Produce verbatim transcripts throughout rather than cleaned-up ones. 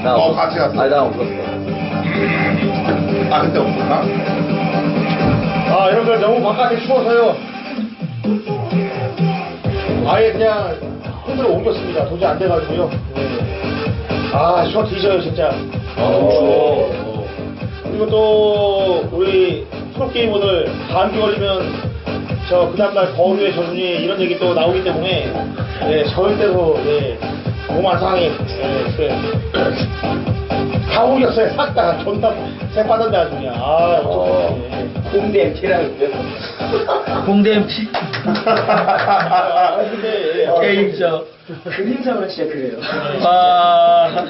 나 어, 같이 갔어. 아니, 나 없었어. 아, 그때 없었나? 아, 여러분들 너무 바깥에 추워서요. 아예 그냥 핸드로 옮겼습니다. 도저히 안 돼가지고요. 네. 아, 추워 뒤져요, 진짜. 아, 너무 추워. 그리고 또, 우리 프로게이머들 감기 걸리면 저, 그 다음날 거류의 저준이 이런 얘기 또 나오기 때문에, 예, 절대로, 예, 몸 안 상해. 예, 그래. 다 옮겼어요. 싹 다. 존나 새 빠졌네, 아주 그냥. 아, 어떡해. 공대 엠티라는 공대 엠티? 아, 근데, 예. 게임죠. 그림상으로 진짜 그래요. 아.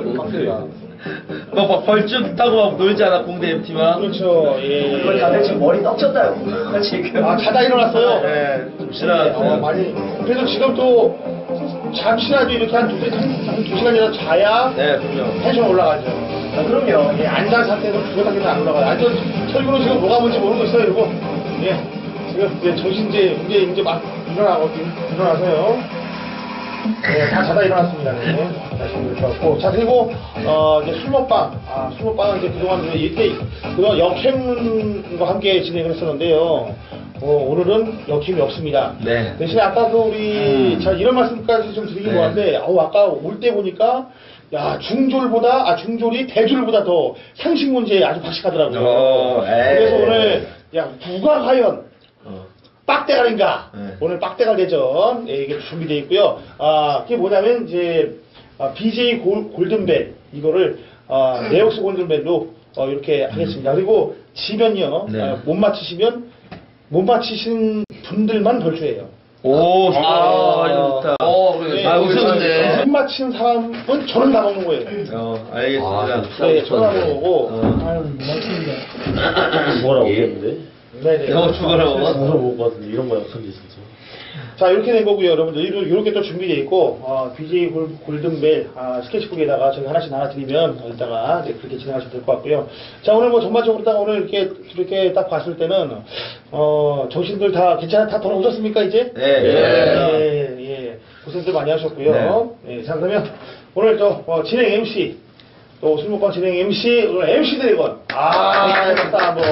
막, 막 벌쭉 타고 막 놀잖아, 공대 엠티만. 그렇죠, 예. 이걸 다들 지금 머리 떡쳤다요. 지금. 아, 자다 일어났어요? 네, 좀 어, 지나갔어요. 많이. 그래서 지금 또, 잠시라도 이렇게 한 두, 한 두 시간이라도 자야. 네, 그럼요. 텐션 올라가죠. 아, 그럼요. 예, 앉은 상태에서 죽었다기는 안 올라가요. 완전 철구는 지금 뭐가 뭔지 모르고 있어요, 이러고. 예. 지금 이제 정신제, 이제, 이제 막 일어나고, 일어나서요. 네, 다 자다 일어났습니다. 네. 다시 일어났고. 자, 그리고, 어, 이제 술 먹방. 아, 술 먹방은 이제 그동안 이렇게, 그동안 역캠과 함께 진행을 했었는데요. 어, 오늘은 역캠이 없습니다. 네. 대신에 아까 그 우리, 음. 자, 이런 말씀까지 좀 드리긴 네. 뭐한데, 아우, 아까 올 때 보니까, 야, 중졸보다, 아, 중졸이 대졸보다 더 상식 문제에 아주 박식하더라고요. 어, 에이. 그래서 오늘, 야, 누가 과연, 어. 빡대가리인가? 네. 오늘 빡대갈 대전, 예, 이게 준비되어 있고요. 아, 그게 뭐냐면, 이제, 아, 비제이 골, 골든벨, 이거를, 아, 네옥스 골든벨로, 어, 이렇게 하겠습니다. 그리고, 지면요, 네. 아, 못 맞히시면, 못 맞히신 분들만 벌초예요. 오, 좋다. 아, 이거 좋다. 어, 그래. 네, 아, 그래서 웃었는데. 못 맞힌 사람은 저는 다 먹는 거예요. 어, 알겠습니다. 아, 네, 저는 다 먹는 거고. 어. 아유, 못 맞춥니다. 뭐라고 했는데? 네네. 이거 죽어라 먹어. 무서 먹을 것 같은데 이런 거 약한데 진짜. 자, 이렇게 된 거고요, 여러분들. 이렇게, 이렇게 또 준비되어 있고, 어, 비제이 골, 골든벨, 아, 스케치북에다가 저희 하나씩 나눠드리면, 어, 이따가 이제 그렇게 진행하시면 될 것 같고요. 자, 오늘 뭐 전반적으로 딱 오늘 이렇게, 이렇게 딱 봤을 때는, 어, 정신들 다 괜찮아? 다 돌아오셨습니까, 이제? 네. 예. 예, 예. 고생들 많이 하셨고요. 네. 자, 그러면 오늘 또, 어, 진행 엠씨, 또 술먹방 진행 엠씨, 오늘 엠씨 드래곤. 아, 좋다, 뭐.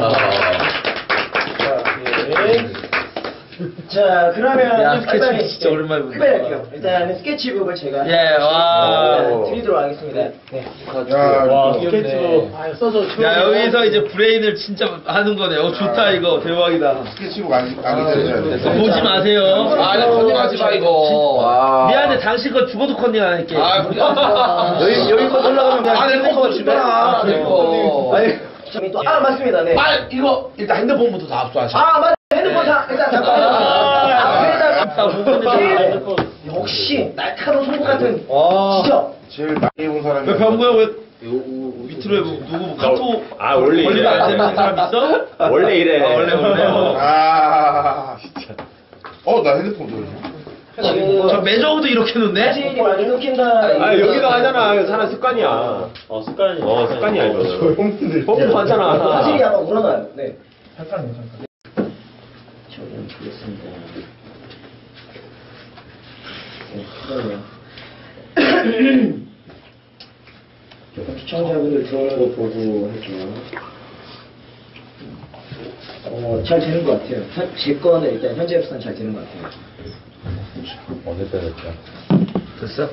자, 예. 자, 그러면 야, 좀 스케치북 빨리빨리, 진짜 네, 오랜만에 본다. 빨리빨리 할게요. 일단은 스케치북을 제가 예, 와. 네, 드리도록 하겠습니다. 네. 야, 와, 이거 스케치북. 아, 써줘. 야, 여기서 이제 브레인을 진짜 하는 거네. 어, 좋다, 이거. 대박이다. 스케치북 안, 안 기다려야 돼. 어, 보지 마세요. 아, 나 컨닝하지 마, 이거. 아. 미안해, 당신 거 죽어도 컨닝 안 할게. 아, 우리 여기, 여기 거 올라가면 그냥 아, 내 핸드폰 거 집에. 아, 내 거. 아니, 저기 또, 아, 맞습니다. 네. 아, 이거 일단 핸드폰부터 다 압수하셔. 아, 맞 핸드폰 다, 일단 잠깐. 아, 앞에다가. 아, 못 건드려. 역시, 날카로운 손목 같은. 와. 지적. 제일 많이 본 사람이. 왜 병구 형 왜 밑으로 해? 뭐, 누구 뭐 카톡 아, 원래 걸리면 이래. 안 되는 사람 있어? 원래 이래. 아, 원래 원래. 어. 아, 진짜. 어, 나 핸드폰 들어줘. 저 매저우도 이렇게 놓네? 사진이 많이 끊긴다. 아, 여기도 하잖아. 사람 습관이야. 어, 습관이. 어, 습관이야, 이거. 형님들. 뽀뽀 하잖아. 사진이 약간 우러나요. 네. 잠깐만요, 잠깐. 저는 보겠습니다. 네, 시청자분들 들어오는 거 보고 할게요. 어, 잘 되는 것 같아요. 현- 제 거는 일단 현재 앱선 잘 되는 것 같아요. 어느 때 됐죠? 됐어?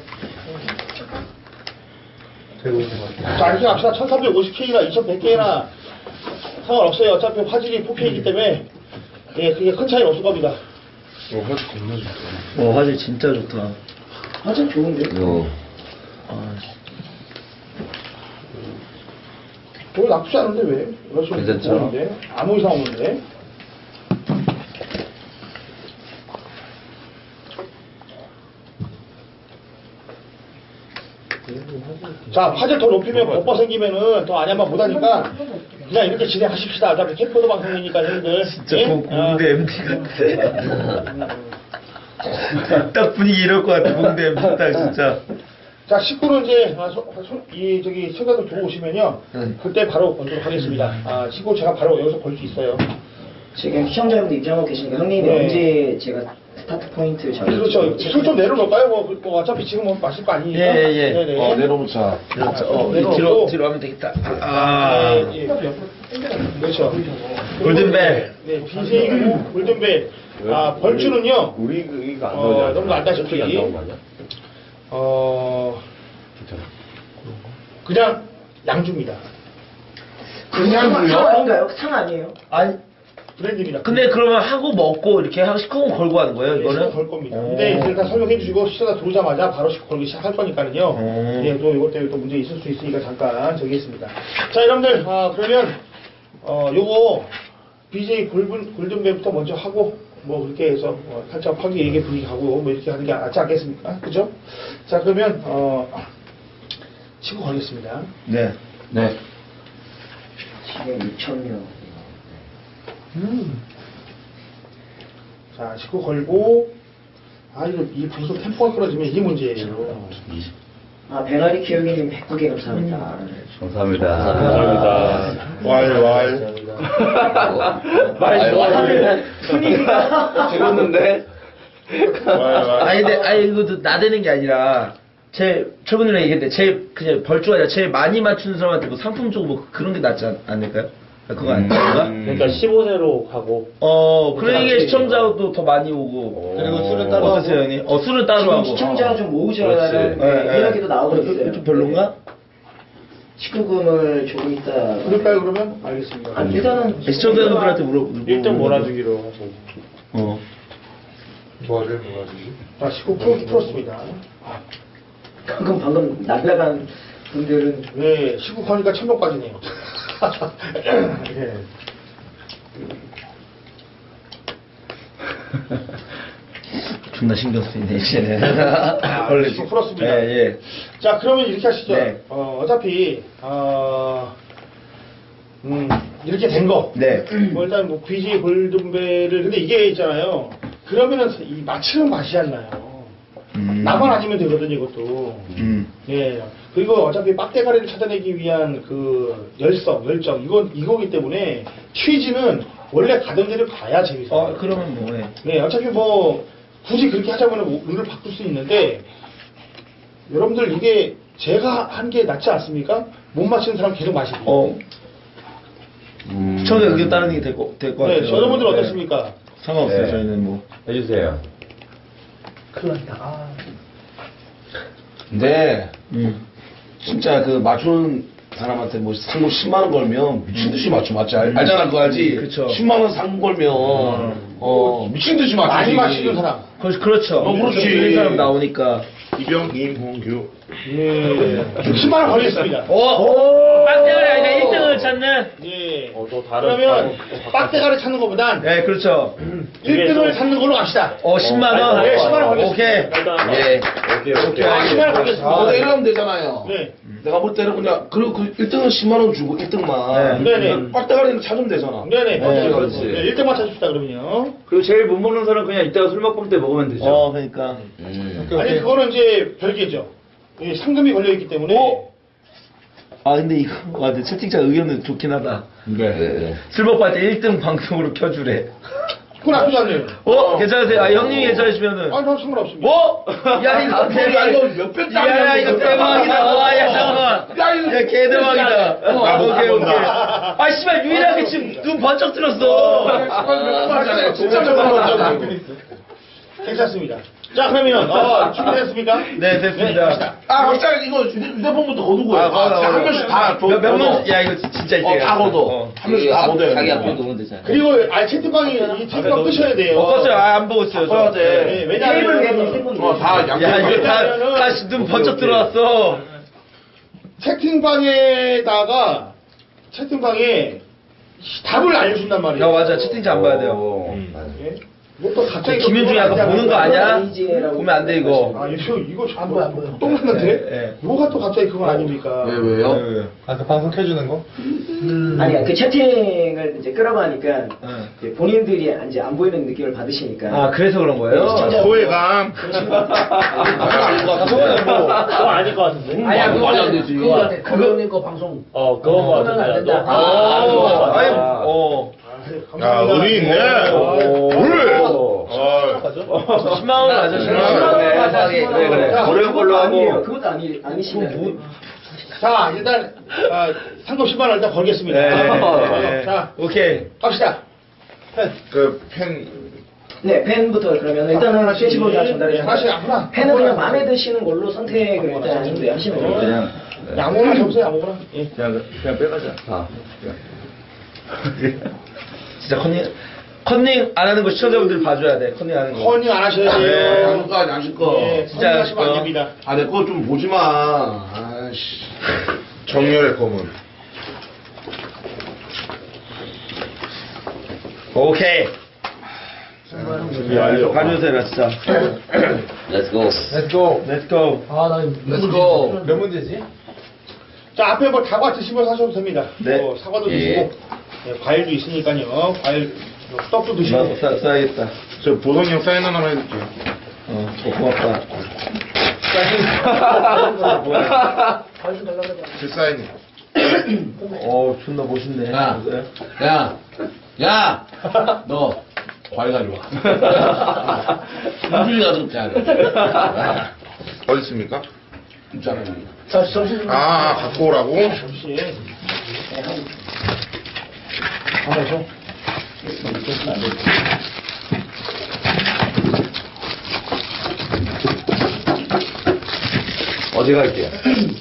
자, 이렇게 합시다. 천삼백오십 케이나 이천백 케이나 상관없어요. 어차피 화질이 포 케이이기 때문에, 예, 그게 큰 차이는 없을 겁니다. 어, 화질 겁나 좋다. 어, 화질 진짜 좋다. 화질 좋은데? 어. 별로 나쁘지 않은데, 왜? 그렇죠. 괜찮죠? 좋은데? 아무 이상 없는데? 자, 화질 더 높이면 겉버 생기면은 더 안야만 못하니까 그냥 이렇게 진행하십시다. 어차피 캠퍼드 방송이니까 형님들. 진짜 예? 공- 공대 엠티 같아. 딱 분위기 이럴 것 같아, 공대 엠티 딱 진짜. 자, 십구는 이제, 아, 소, 소, 이, 저기, 청각을 들어오시면요. 응. 그때 바로 건도록 하겠습니다. 아, 십구 제가 바로 여기서 볼 수 있어요. 지금 시청자분들 입장하고 계시니까 형님이 네. 언제 제가 스타트 포인트를 잡을지. 그렇죠. 술 좀 내려놓을까요? 뭐, 뭐 어차피 지금 뭐 마실 거 아니니까. 예, 예, 예. 네네. 어, 내려놓자. 그렇죠. 어, 내려놓고. 뒤로 뒤로 하면 되겠다. 아, 예, 예. 그렇죠. 골든벨. 네, 비제이 골든벨. 아, 벌주는요. 우리 그 이거 안 어, 나오지 않아? 너무 안다시피. 저쪽이 안 나온 거 아니야? 어, 괜찮아. 그냥 양주입니다. 그냥 상, 상 아닌가요? 상 아니에요? 아니, 브랜드입니다. 근데 그러면 하고 먹고 이렇게 하고 식구 걸고 하는 거예요, 네, 이거는? 시간 걸 겁니다. 오. 근데 이제 일단 설명해 주시고 시간가 들어오자마자 바로 식구 걸기 시작할 거니까요. 오. 예, 또 이것 때문에 또 문제 있을 수 있으니까 잠깐 저기 했습니다. 자, 여러분들, 아, 그러면, 어, 요거, 비제이 골든, 골든벨부터 먼저 하고, 뭐, 그렇게 해서, 어, 살짝 파기 얘기 분위기 하고, 뭐, 이렇게 하는 게 낫지 않겠습니까? 그죠? 자, 그러면, 어, 친구 걸겠습니다. 네. 네. 지금 육천 명. 음. 자, 식구 걸고, 아, 이거, 이 방송 템포가 끊어지면 이게 문제예요. 아, 뱅아리 키우기님 백구 개 감사합니다. 감사합니다. 감사합니다. 왈, 왈. 말이 왈, 하면 분위기가 재밌는데? 아니, 근데, 아니, 이것도 나대는 게 아니라, 제일, 저번에 얘기했는데, 제일, 그냥 벌주가 아니라 제일 많이 맞추는 사람한테 뭐 상품 주고 뭐 그런 게 낫지 않, 않을까요? 그거 아닌가? 음. 그러니까 십오 세로 가고 어, 그러니까 시청자도 더 많이 오고. 그리고 술은 따로 따로 어떠세요, 형님? 어, 술은 따로 지금 하고. 시청자 좀 모으자는 그렇지. 예, 예. 이야기도 나오고 있어요. 좀 별론가? 식구금을 조금 있다. 그럴까요, 그러면? 알겠습니다. 아, 일단은 시청자분들한테 물어, 물어. 일 등 몰아주기로 하고 어. 뭐를 뭐가지고? 자, 식구 풀, 풀었습니다. 방금 방금 날라간 분들은 네, 식구 가니까 천명 빠지네요. 네. 존나 신경 쓰이네, 이제는. 아, 원래 식구 풀었습니다. 예, 예. 자, 그러면 이렇게 하시죠. 네. 어, 어차피, 어, 음, 이렇게 된 거. 네. 뭐 일단 뭐 비제이 골든벨을, 근데 이게 있잖아요. 그러면은 이 맞추는 맛이 안 나요. 음. 나만 아니면 되거든요, 이것도. 음. 예. 그리고 어차피 빡대가리를 찾아내기 위한 그 열성, 열정, 이건, 이거기 때문에 취지는 원래 가던 데를 가야 재밌어요. 어, 그러면 뭐, 예. 네, 어차피 뭐, 굳이 그렇게 하자면 룰을 바꿀 수 있는데, 여러분들 이게 제가 한 게 낫지 않습니까? 못 맞히는 사람 계속 마시고. 어, 음. 저는 의견 따르는 게 될 것, 될 것 네, 같아요. 여러분들 네. 어떻습니까? 상관없어요, 네. 저희는 뭐. 해주세요. 큰일 났다. 아. 근데, 음. 진짜 그 맞추는 사람한테 뭐 상금 십만 원 걸면 미친 듯이 맞춰 맞지 알, 알잖아 그거 알지? 그쵸. 십만 원 상금 걸면 어 미친 듯이 맞추지. 많이 마시는 사람. 그, 그렇죠. 어, 그렇지. 틀린 사람 나오니까. 이병 임홍규. 예. 십만 원 걸겠습니다. 오! 빡대가리 아니라 일 등을 찾는? 예. 어, 또 다른 그러면 빡대가리 찾는 것보단 네, 그렇죠. 일 등을 찾는 걸로 갑시다. 어, 십만 원? 네, 십만 원 걸겠습니다. 오케이. 일단 예. 오케이, 오케이. 아, 십만 원 걸겠습니다. 아, 이러면 되잖아요. 네. 내가 볼 때는 그냥 그리고 그 일 등은 십만 원 주고 일 등만 네. 네네. 빡대가리는 찾으면 되잖아. 네네. 네, 그렇지. 네, 일 등만 찾읍시다, 그러면요. 그리고 제일 못 먹는 사람 그냥 이따가 술 먹을 때 먹으면 되죠. 어, 그러니까. 아니, 그거는 이제 별개죠. 예, 상금이 걸려있기 때문에. 어? 아, 근데 이거, 와, 근데 채팅창 의견은 좋긴 하다. 네. 술 먹고 할 때 일 등 방송으로 켜주래. 그건 나쁘지 않네요. 어? 괜찮으세요? 아, 형님이 괜찮으시면은. 아, 전 상관없습니다. 뭐? 야, 이거 대박. 이거 몇백 야, 야, 이거 대박이다. 와, 야, 잠깐만. 야, 이거- 야, 개대박이다. 어, 어, 오케이, 어, 오케이. 아, 씨발, 유일하게 지금 눈 번쩍 들었어. 아, 진짜 잠깐만. 괜찮습니다. 자, 그러면, 어, 준비됐습니까? 네, 됐습니다. 갑시다. 아, 각자 이거 휴대폰부터 거두고 해. 아, 걷어, 아, 한 걷어. 명씩 다 줘. 몇, 몇 걷어. 번, 야, 이거 진짜 이제. 어, 다 걷어. 한 명씩 다 걷어요. 자기 이거. 앞에 놓으면 되잖아. 그리고, 아, 채팅방이, 이 채팅방 끄셔야 돼요. 어, 껐어요. 아, 안 보고 있어요. 저. 꺼야 돼. 네, 테이블 웨딩 왜냐하면, 세분 어, 다 양. 야, 이거 다, 다 눈 번쩍 들어왔어. 채팅방에다가, 채팅방에 답을 알려준단 말이에요. 야, 맞아. 채팅창 안 봐야 돼요. 오. 예? 뭐또 갑자기 김윤중이 아까 보는 거 아니야? 보면 안 돼, 이거. 아, 이거, 이거 저, 안 보여, 안 보여. 똥 났는데? 예, 예. 뭐가 또 갑자기 그건 아닙니까? 왜, 왜요? 네, 아, 그 방송 켜주는 거? 아니, 그 채팅을 이제 끌어고 하니까 응. 이제 본인들이 이제 안 보이는 느낌을 받으시니까. 아, 그래서 그런 거예요? 시청자- 소외감. 소외감 뭐. 그거 아닐 것 같은데? 아니야, 그거 말이 안 되지. 그거 같아. 그거 거 방송. 어, 그거 어, 같은데. 안 된다. 아, 그거 아, 같아. 아니, 어. 아, 감사합니다. 아, 의리 있네. 오. 물! 어. 십만 원 맞아, 십만 십만 원. 원. 네, 맞아, 그래, 십만 원. 그래. 자, 어려운 걸로 아니에요. 하고. 그것도 아니 아니시면 자, 일단, 아, 상금 십만 원 일단 걸겠습니다. 네, 자, 네. 자, 오케이. 갑시다. 그 펜. 네 펜부터 그러면 일단은 캐시볼을 전달해 다시 주세요. 아무나. 펜은 그냥 마음에 드시는 걸로 선택을 일단 준비하시면 됩니다. 그냥. 네, 아무거나 접으세요, 아무거나. 예. 그냥, 그냥 빼가자. 아. 진짜 컨닝, 컨닝 안 하는 거 시청자분들 봐줘야 돼. 컨닝 하는 거. 커닝 안 하셔야 네, 돼요. 양껏 양식껏. 예, 진짜, 커닝 하시면 안 어. 됩니다. 아, 내 거 좀 보지 마. 아이씨. 정렬의 검은. 오케이. 야, 이거 가져오세요, 나 진짜. Let's go. Let's go. Let's go. Let's go. 몇 문제지? 자, 앞에 뭐 다과 드시면서 하셔도 됩니다. 네. 뭐 사과도 예. 드시고, 네, 과일도 있으니까요. 과일, 뭐 떡도 드시고. 써, 써야겠다. 저 보성이 형 사인 하나만 해줄게요. 어, 어, 고맙다. 제 사인이. 어, 존나 멋있네. 야, 야, 야, 너 과일 가져와. 우주이 가서 자, 어디 있습니까? 있잖아. 자 점심 좀. 아, 갖고 오라고? 혹시. 한번 줘. 어디 갈게요?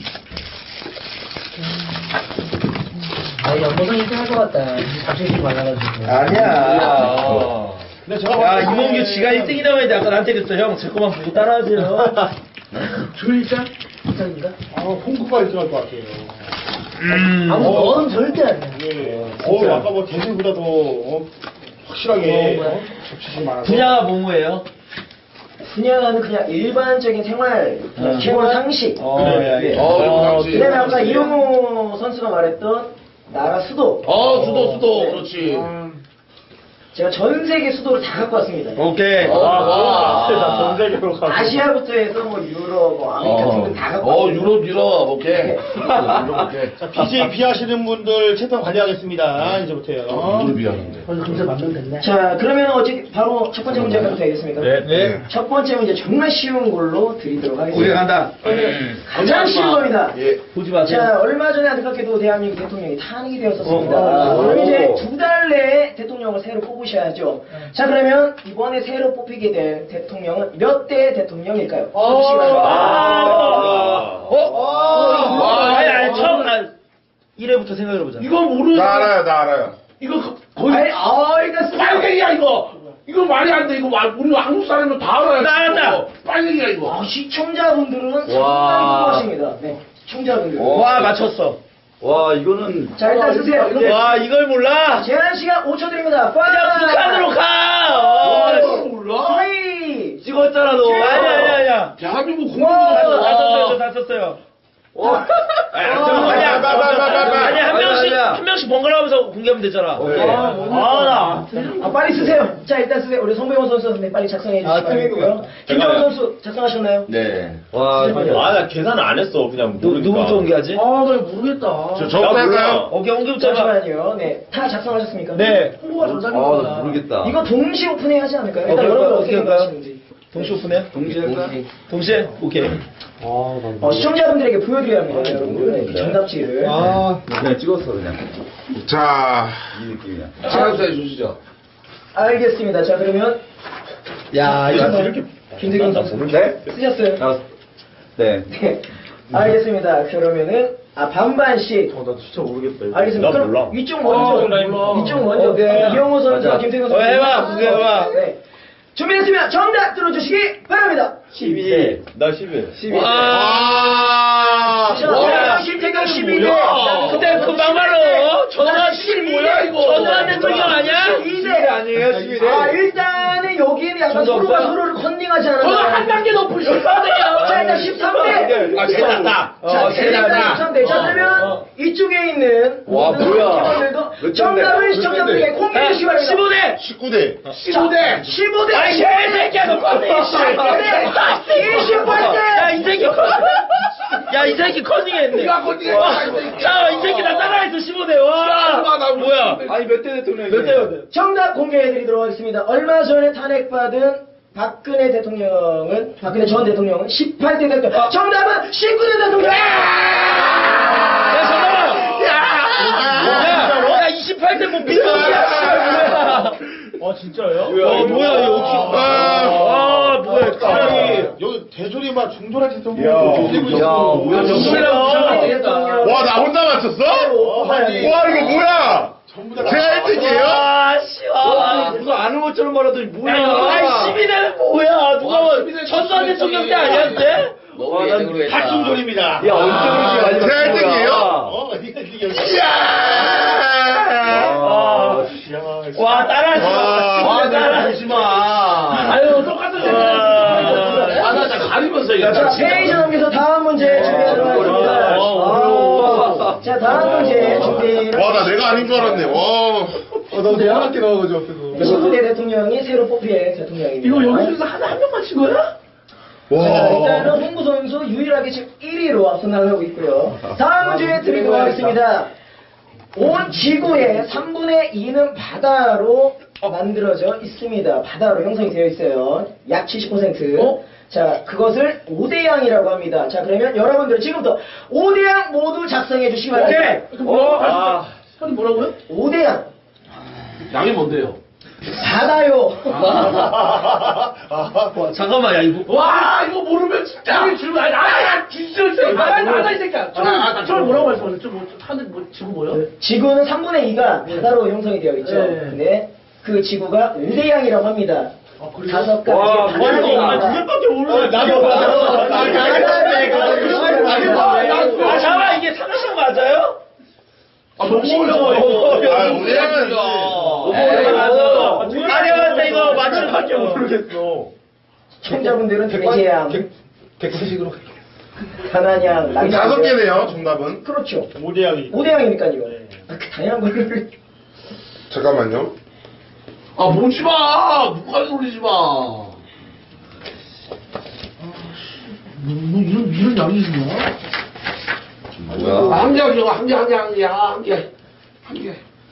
아 연보성이 좀 할 것 같다. 자존심 많아가지고. 아니야. 근데 제가 야, 봤을 때 이몽규 지가 일 등이라고 했는데 아까 나한테 그랬어. 형, 제 거만 보고 따라하세요. 졸자? 부탁인가? 아, 홍구가 일 등 할 것 같아요. 음. 아무 너는 절대 아니야. 예. 어, 아까 뭐 대신보다도 어, 확실하게 어, 접시심 많아서. 분야가 뭐뭐예요? 분야는 그냥 일반적인 생활, 그냥 어. 기본 상식. 어, 야, 네. 야. 어, 이거 당시. 그다음에 아까 이용호 선수가 말했던 나라 수도. 어, 수도, 수도, 그렇지. 제가 전 세계 수도를 다 갖고 왔습니다. 오케이. 어, 와. 전 세계로 가고. 아시아부터 해서 뭐 유럽, 뭐 아메리카 어, 등등 다 갖고 어, 왔습니다. 유럽, 유럽, 오케이. 유럽, 오케이. 자, 비제이 비하시는 분들 채점 관리하겠습니다. 이제부터요. 유럽 비하는데. 자, 그러면 어제 바로 첫 번째 문제 가도 되겠습니까? 네, 네. 첫 번째 문제 정말 쉬운 걸로 드리도록 하겠습니다. 오케이, 간다. 가장 쉬운 겁니다. 예. 보지 마세요. 자, 얼마 전에 안타깝게도 대한민국 대통령이 탄핵이 되었었습니다. 어, 어, 그럼 어. 이제 두 달 내에 대통령을 새로 뽑으셔야죠. 자, 그러면 이번에 새로 뽑히게 될 대통령은 몇 대 대통령일까요? 아, 어? 어? 와, 아니, 아니, 처음, 나 일 회부터 생각해보자. 이거 모르는 나 알아요, 나 알아요. 이거 거- 거의 아니, 아, 이거 빨갱이야, 이거. 이거 말이 안 돼. 이거 말, 우리 한국 사람은 다 알아요. 나 알았다. 이거. 빨갱이야, 이거. 아, 시청자분들은 상당히 와. 궁금하십니다. 네, 시청자분들. 와, 맞췄어. 와, 이거는. 자, 일단 쓰세요. 와, 이걸 몰라? 제한 시간 오 초 드립니다. 야, 북한으로 가! 어, 이거 몰라? 쓰리. 찍었잖아, 너. 아니야, 아니야, 아니야. 대한민국 다 공무원. 썼어요, 저 다 썼어요. 아니야, 아니야, 한 명씩, 한 명씩 번갈아 하면서 공개하면 되잖아. 아, 나. 아, 빨리 쓰세요. 자, 일단 쓰세요. 우리 송배호 선수 네, 빨리 작성해 주시기 바라고요. 김정은 선수 작성하셨나요? 네. 와, 아, 나 계산을 안 했어. 그냥 누, 누구부터 공개하지? 아, 나 모르겠다. 저, 저부터 할까요? 오케이, 공개부터 해봐. 잠시만요. 네, 다 작성하셨습니까? 네. 홍보가 아, 전담이구나. 나 모르겠다. 이거 동시 오픈해 하지 않을까요? 어, 일단 그럴까요? 여러분 어떻게 어떻게 할까요? 생각하시는지. 동시 오픈해? 동시에 할까? 동시에? 오케이. 어, 시청자분들에게 보여드려야 합니다, 여러분들. 그 정답지를. 아, 그냥 찍었어, 그냥. 자, 이 느낌이야. 알아서 해주시죠. 알겠습니다. 자, 그러면 야, 이거 이렇게. 김대경 선수 네? 쓰셨어요? 아, 네. 네. 알겠습니다. 그러면은 아 반반씩. 어, 나 진짜 모르겠다. 이거. 알겠습니다. 나 그럼 몰라. 이쪽 먼저. 몰라. 이쪽 먼저. 오케이. 이영호 선수와 맞아. 김태경 어, 선수. 해봐, 공개해봐. 네. 준비됐으면 정답 들어주시기 바랍니다. 십이. 나 십일. 십이. 아, 자, 와, 김태경 십이 대. 뭐야? 그때 그 막말로 전화 십이 뭐야, 이거? 전화 대통령 아니야? 십이 대. 아니에요, 십이 대. 아, 일단은 여기는 약간 전혀 서로가 없어요? 서로를 컨닝하지 않았나요? 저는 한 단계 높으시면 안 돼요. 자, 일단 십삼 대. 아, 제일 낫다. 자, 어, 제일 제일 낫다. 십삼 대. 자, 그러면 어. 이쪽에 있는 와, 모든 뭐야. 팀원들도 정답을 시청자분들에게 공개해 주시기 바랍니다. 십오 대. 십구 대. 십오 대. 십오 대. 아이, 개새끼야, 너 컸네, 씨. 십오 대. 이십팔 대. 야, 이 새끼 컸어. 야, 이 새끼 컨닝했네. 네가 컨닝했다, 와, 이 새끼야. 자, 이 새끼 나 따라했어, 십오 대. 와, 나 뭐야. 아니, 몇 대 대통령이? 몇 대요? 정답 공개해드리도록 하겠습니다. 얼마 전에 탄핵받은 박근혜 대통령은, 박근혜 전 대통령은 십팔 대 대통령. 정답은 십구 대 대통령! 야, 잠깐만. 야, 야, 이십팔 대 뭐 미쳤냐, 씨발, 뭐야. 아 진짜요? 어, 뭐야, 이거 어떻게. 아, 뭐야, 아니, 갑자기. 여기 대졸이만 중졸한 짓도 야, 뭐야? 대통령. 와, 나 혼자 맞췄어? 아니, 와, 이거 뭐야? 전부 다 제가 일 등이에요? 아, 씨, 와. 무슨 아는 것처럼 말하더니 뭐야? 야, 이거 아이 십이 대는 뭐야? 누가 뭐 전두환 대통령 때 아니야 그때? 와, 난 다중졸입니다. 야, 언제 그렇게 많이 제가 일 등이에요? 어, 이거 이게 이야! 와, 와 따라하지 마. 와, 와, 따라하지 마. 아유, 똑같은 데. 아, 나 진짜 가리면서 얘기해. 자, 페이지 넘겨서 다음 문제 준비하도록 하겠습니다. 아, 자, 다음 문제 준비. 와, 나 내가 아닌 줄 알았네. 와. 너 대학교 나와가지고 앞에서. 십구 대 대통령이 새로 뽑힐 대통령입니다. 이거 여기서 하나 한 명만 친 거야? 자, 일단은 홍구 선수 유일하게 지금 일 위로 앞서 나가고 있고요. 다음 문제 드리도록 하겠습니다. 온 지구의 삼분의 이는 바다로 만들어져 있습니다. 바다로 형성이 되어 있어요. 약 칠십 퍼센트. 어? 자, 그것을 오대양이라고 합니다. 자, 그러면 여러분들 지금부터 오대양 모두 작성해 주시기 바랍니다. 어, 아, 형님 뭐라고요? 오대양. 양이 뭔데요? 바다요. 와, 잠깐만, 야, 이거. 와, 이거 모르면 진짜. 형님 질문, 아니, 아, 진짜, 진짜. 아, 나다, 이 새끼야. 아, 아, 나 저를 뭐라고 말씀하셨죠? 저 뭐, 하늘, 뭐, 지금 뭐요? 지구는 삼분의 이가 바다로 형성이 되어 있죠. 네. 근데 그 지구가 오대양이라고 합니다. 다섯 가지 와, 바다가 이거, 아, 두 있습니다. 개밖에 모르네. 나도 나도. 나도. 아, 잠깐만, 이게 삼십 맞아요? 아, 너무 어려워. 아, 우리랑은. 아니, 근데 이거 맞추는 밖에 모르겠어. 시청자분들은 대재양, 백분식으로. 가난양, 그럼 다섯 개네요, 정답은. 그렇죠. 오대양이. 오대양이니까요. 아, 그 다양한 거를. 잠깐만요. 아, 보지 마! 누가 놀리지 마! 뭐 이런 이런 양이 있냐? 아, 한 개, 한 개, 한 개, 한 개, 한 개, 한 개. 한 개.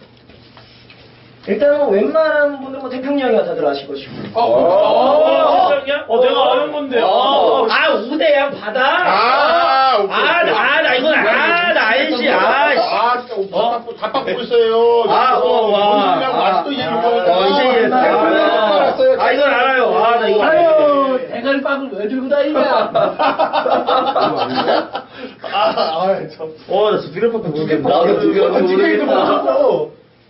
일단은 웬만한 분들은 뭐 태평양이가 다들 아실 것이고. 어, 어, 어, 어, 내가 아는 건데. 아, 아, 우대양 바다? 아, 오케이, 아, 오케이. 나, 나, 이건, 아, 나 알지, 아, 씨. 아, 진짜 오빠 답답 보고 있어요. 아, 어, 와. 아직도 이해 못하고 어, 이제 이해 아, 됐어요. 아, 이건 알아요. 아, 나 이거 아유, 대가리 빵을 왜 들고 다니냐? 아, 아, 참. 어, 나 진짜 두개밖에 모르겠네. 나도 두 개밖에 두 개도 모르겠다. 못했어.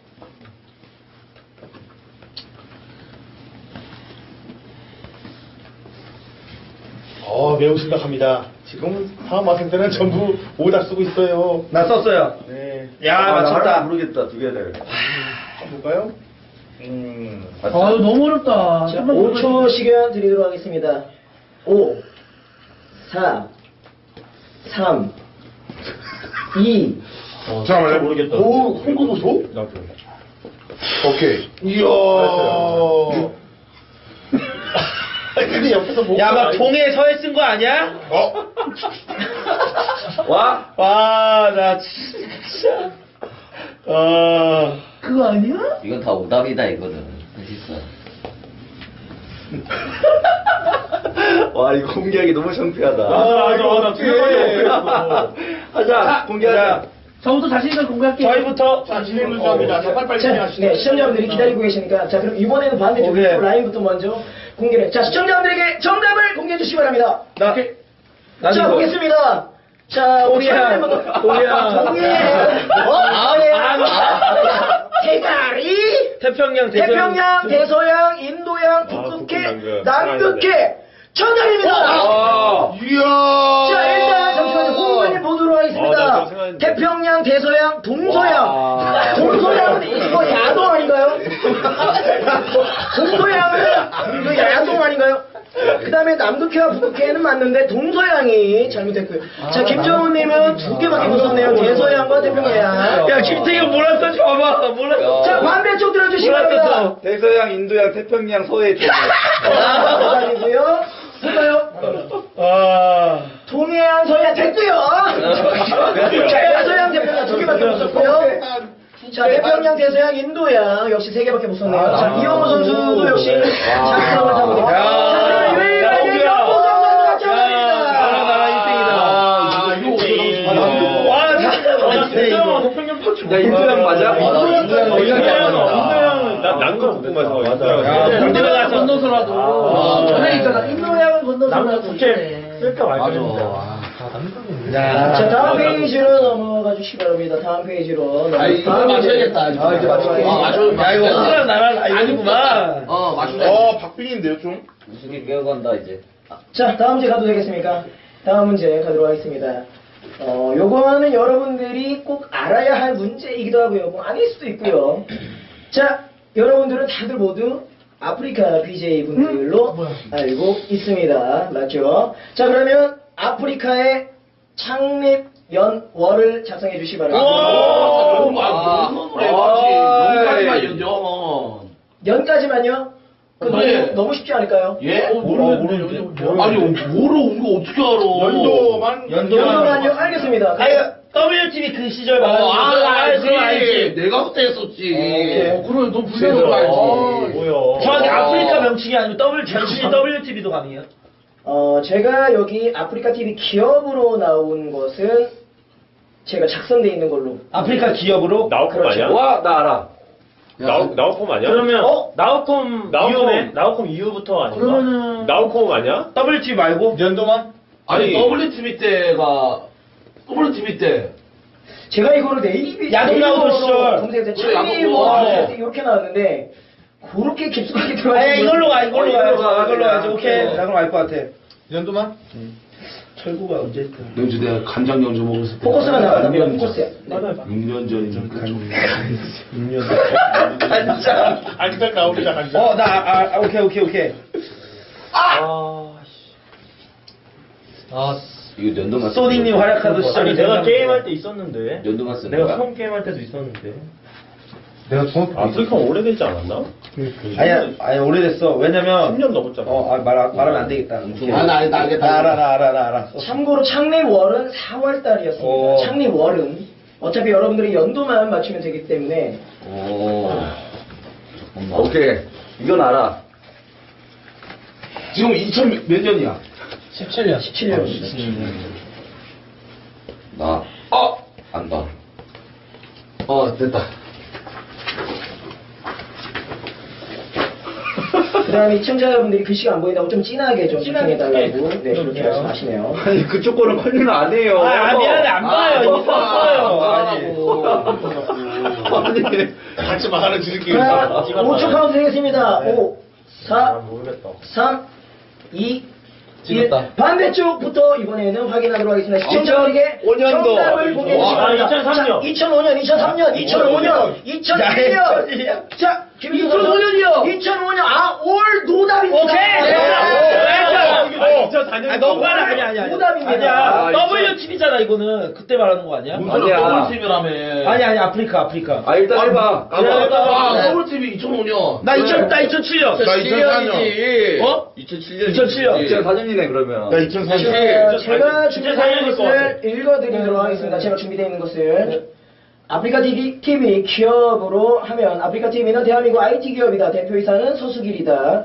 어, 매우 심각합니다. 지금 다음 학생들은 전부 오다 쓰고 있어요. 나 썼어요. 네. 야, 아, 나 맞췄다. 하나 모르겠다, 두 개를. 한번 볼까요? 음. 아유 너무 어렵다. 자, 오 초 시간 드리도록 하겠습니다. 오, 사, 삼, 이. 잠깐만요. 모르겠다. 오, 홍보도소? 오케이. 이야. 근데 옆에서 뭐. 야, 막 동해 서해 쓴 거 아니야? 어? 와? 와, 나 진짜. 아. 그거 아니야? 이건 다 오답이다, 이거는. 맛있어. 와, 이거 공개하기 너무 창피하다. 아, 이거 나 두개밖에 없겠어. 하자, 공개하자. 저부터 자신 있게 공개할게요. 저희부터. 자, 진행 문제합니다. 자, 빨리빨리 자, 진행하시죠. 네, 시청자분들이 기다리고 계시니까. 자, 그럼 이번에는 반대쪽 오케이. 라인부터 먼저 공개를. 자, 시청자분들에게 정답을 공개해 주시기 바랍니다. 나, 난 자, 이거. 보겠습니다. 자, 우리 동해안. 선생님부터. 동해안. 동해안. 어? 아, 동해안. 아, 대가리. 태평양, 대서양. 태평양, 대서양, 인도양, 북극해, 남극해. 정답입니다. 아. 이야. 자, 일단 잠시만요. 후보님 보도록 하겠습니다. 태평양, 대서양, 동서양. 와. 동서양은 이거 야동 아닌가요? 동서양은 이거 야동 아닌가요? 그 다음에 남극해와 북극해는 맞는데 동서양이 잘못됐고요. 자, 김정훈님은 두 개밖에 못 썼네요. 대서양과 태평양. 야, 김태경 몰랐어, 봐봐. 몰랐어. 자, 반대쪽 들어주시기 바랍니다. 대서양, 인도양, 태평양, 서해 쪽. 정답이고요. 볼까요? 아. 동해안, 서해안, 됐고요. 자, 대서양, 태평양 두 개밖에 못 썼고요. 자, 태평양, 대서양, 인도양 역시 세 개밖에 못 썼네요. 자, 이영호 선수도 역시 장점을 타고 있습니다. 자, 그럼 유일하게 영호 선수가 정답입니다. 아, 이거 어떻게 나오지? 와, 진짜 평균 터치. 야, 인도양 맞아? 인도양은 난거 궁금해서. 야, 물 들어가서 건너서라도. 전에 있잖아. 인도양을 건너서 국제 쓸까 말까 했는데. 야, 자, 다음 페이지로 넘어가 주시기 바랍니다. 다음 페이지로. 아, 이거 맞춰야겠다. 아, 이제 맞춰야겠다. 아, 맞춰. 야, 이거 혼자랑 나랑 아니구만. 어, 맞춘다. 어, 박빙인데요, 좀? 무슨 게 깨어간다, 이제. 자, 다음 문제 가도 되겠습니까? 다음 문제 가도록 하겠습니다. 어, 요거는 여러분들이 꼭 알아야 할 문제이기도 하고요. 뭐 아닐 수도 있고요. 자, 여러분들은 다들 모두 아프리카 비제이 분들로 알고 있습니다. 맞죠? 자, 그러면 아프리카의 창립 연월을 작성해 주시기 바랍니다. 아, 무슨 노래 맞지? 여기까지만 연정. 연까지만요? 그 그래. 너무, 너무 쉽지 않을까요? 예? 모르는데. 아니, 뭐를 우리가 어떻게 알아? 연도만? 연도만요? 알겠습니다. 아니, 더블유티비 그 시절 어, 말하는 아, 거 알지. 그거 알지. 내가 그때 했었지. 어, 그래, 너 불려서 알지. 뭐야. 정확히 아프리카 명칭이 아니고 더블 전신이 더블유티비도 가능해요? 어, 제가 여기 아프리카 티비 기업으로 나온 것은 제가 작성되어 있는 걸로. 아프리카 기업으로? 나우콤 그렇죠. 아니야? 와, 나 알아. 나우, 나우콤 아니야? 그러면 어? 나우콤 나우콤. 이후네? 나우콤 이후부터 아닌가? 그러면은 나우콤 아니야? 더블유티비 말고? 연도만? 아니, 아니. 더블유티비 때가, 더블유티비 때. 제가 이거를 네이비 야동 나오던 시절. 검색했을 때 그래, 창리 야동 뭐 나오고. 이렇게 나왔는데 그렇게 깊숙하게 들어가. 아, 이걸로 가, 이걸로 가, 이걸로 가, 이걸로 가지. 그냥. 오케이. 나 그럼 알 것 같아. 연도만? 철구가 언제 했던? 영주 내가 간장 연주 먹었을 때. 포커스가 나왔답니다. 포커스. 네. 육 년 전이니까 좀. 간장. 간장 나오기자 간장. 어, 나, 아, 아, 오케이, 오케이, 오케이. 아, 씨. 아, 이거 연도만 소닉님 활약하던 시절이 아니, 내가 생각나. 게임할 때 있었는데. 연도만 쓰는 내가 거야? 처음 게임할 때도 있었는데. 아프리카 오래되지 않았나? 아니야, 아니, 오래됐어. 왜냐면. 십 년 넘었잖아. 어, 아, 말, 말하면 안 되겠다. 아, 나 알겠다, 알겠다. 나 알아, 나 알아, 나 알아. 참고로 창립월은 사월 달이었습니다. 어. 창립월은 어차피 여러분들이 연도만 맞추면 되기 때문에 오. 오케이. 이건 알아. 지금 이천 몇 년이야? 십칠 년. 십칠 년. 나. 어! 안다. 어, 됐다. 그 다음에 시청자 여러분들이 글씨가 안 보인다고 좀 진하게 좀 설명해달라고 네, 그렇게 말씀하시네요. 아니, 그쪽 거는 관리는 안 해요. 아, 아, 미안해, 안 봐요. 이미 썼어요. 아니. 아니. 같이 말하는 지들끼리. 자, 오 초 카운트 되겠습니다. 오, 아, 사, 모르겠다. 삼, 이, 일. 찍었다. 반대쪽부터 이번에는 확인하도록 하겠습니다. 시청자분에게 오 년도. 정답을 공개해 주시기 아, 바랍니다. 이천삼 년. 자, 이천오 년, 이천삼 년, 이천오 년, 이천일 년. 자, 이천오 년이요. 이천오 년. 아, 올 노답입니다. 오케이. 네. 이천사 년. 아, 너무 빨라. 아니야, 아니야. 오답입니다. 아니야. 아, 더블유티비잖아, 이거는. 그때 말하는 거 아니야? 아니야. 더블유티비라며. 아니, 아니, 아프리카, 아프리카. 아, 일단 해봐. 그래, 해봐. 아, 더블유티비 이천오 년. 나 이천, 나 이천칠 년. 나 이천사 년. 어? 이천칠 년. 이천칠 년. 이천사 년이네, 그러면. 나 이천사 년. 자, 제가 준비되어 이천사 있는 년일 것 것을 읽어드리도록 하겠습니다. 제가 준비되어 있는 것을. 아프리카 티비, 티비 기업으로 하면 아프리카 티비는 대한민국 아이티 기업이다. 대표이사는 서수길이다.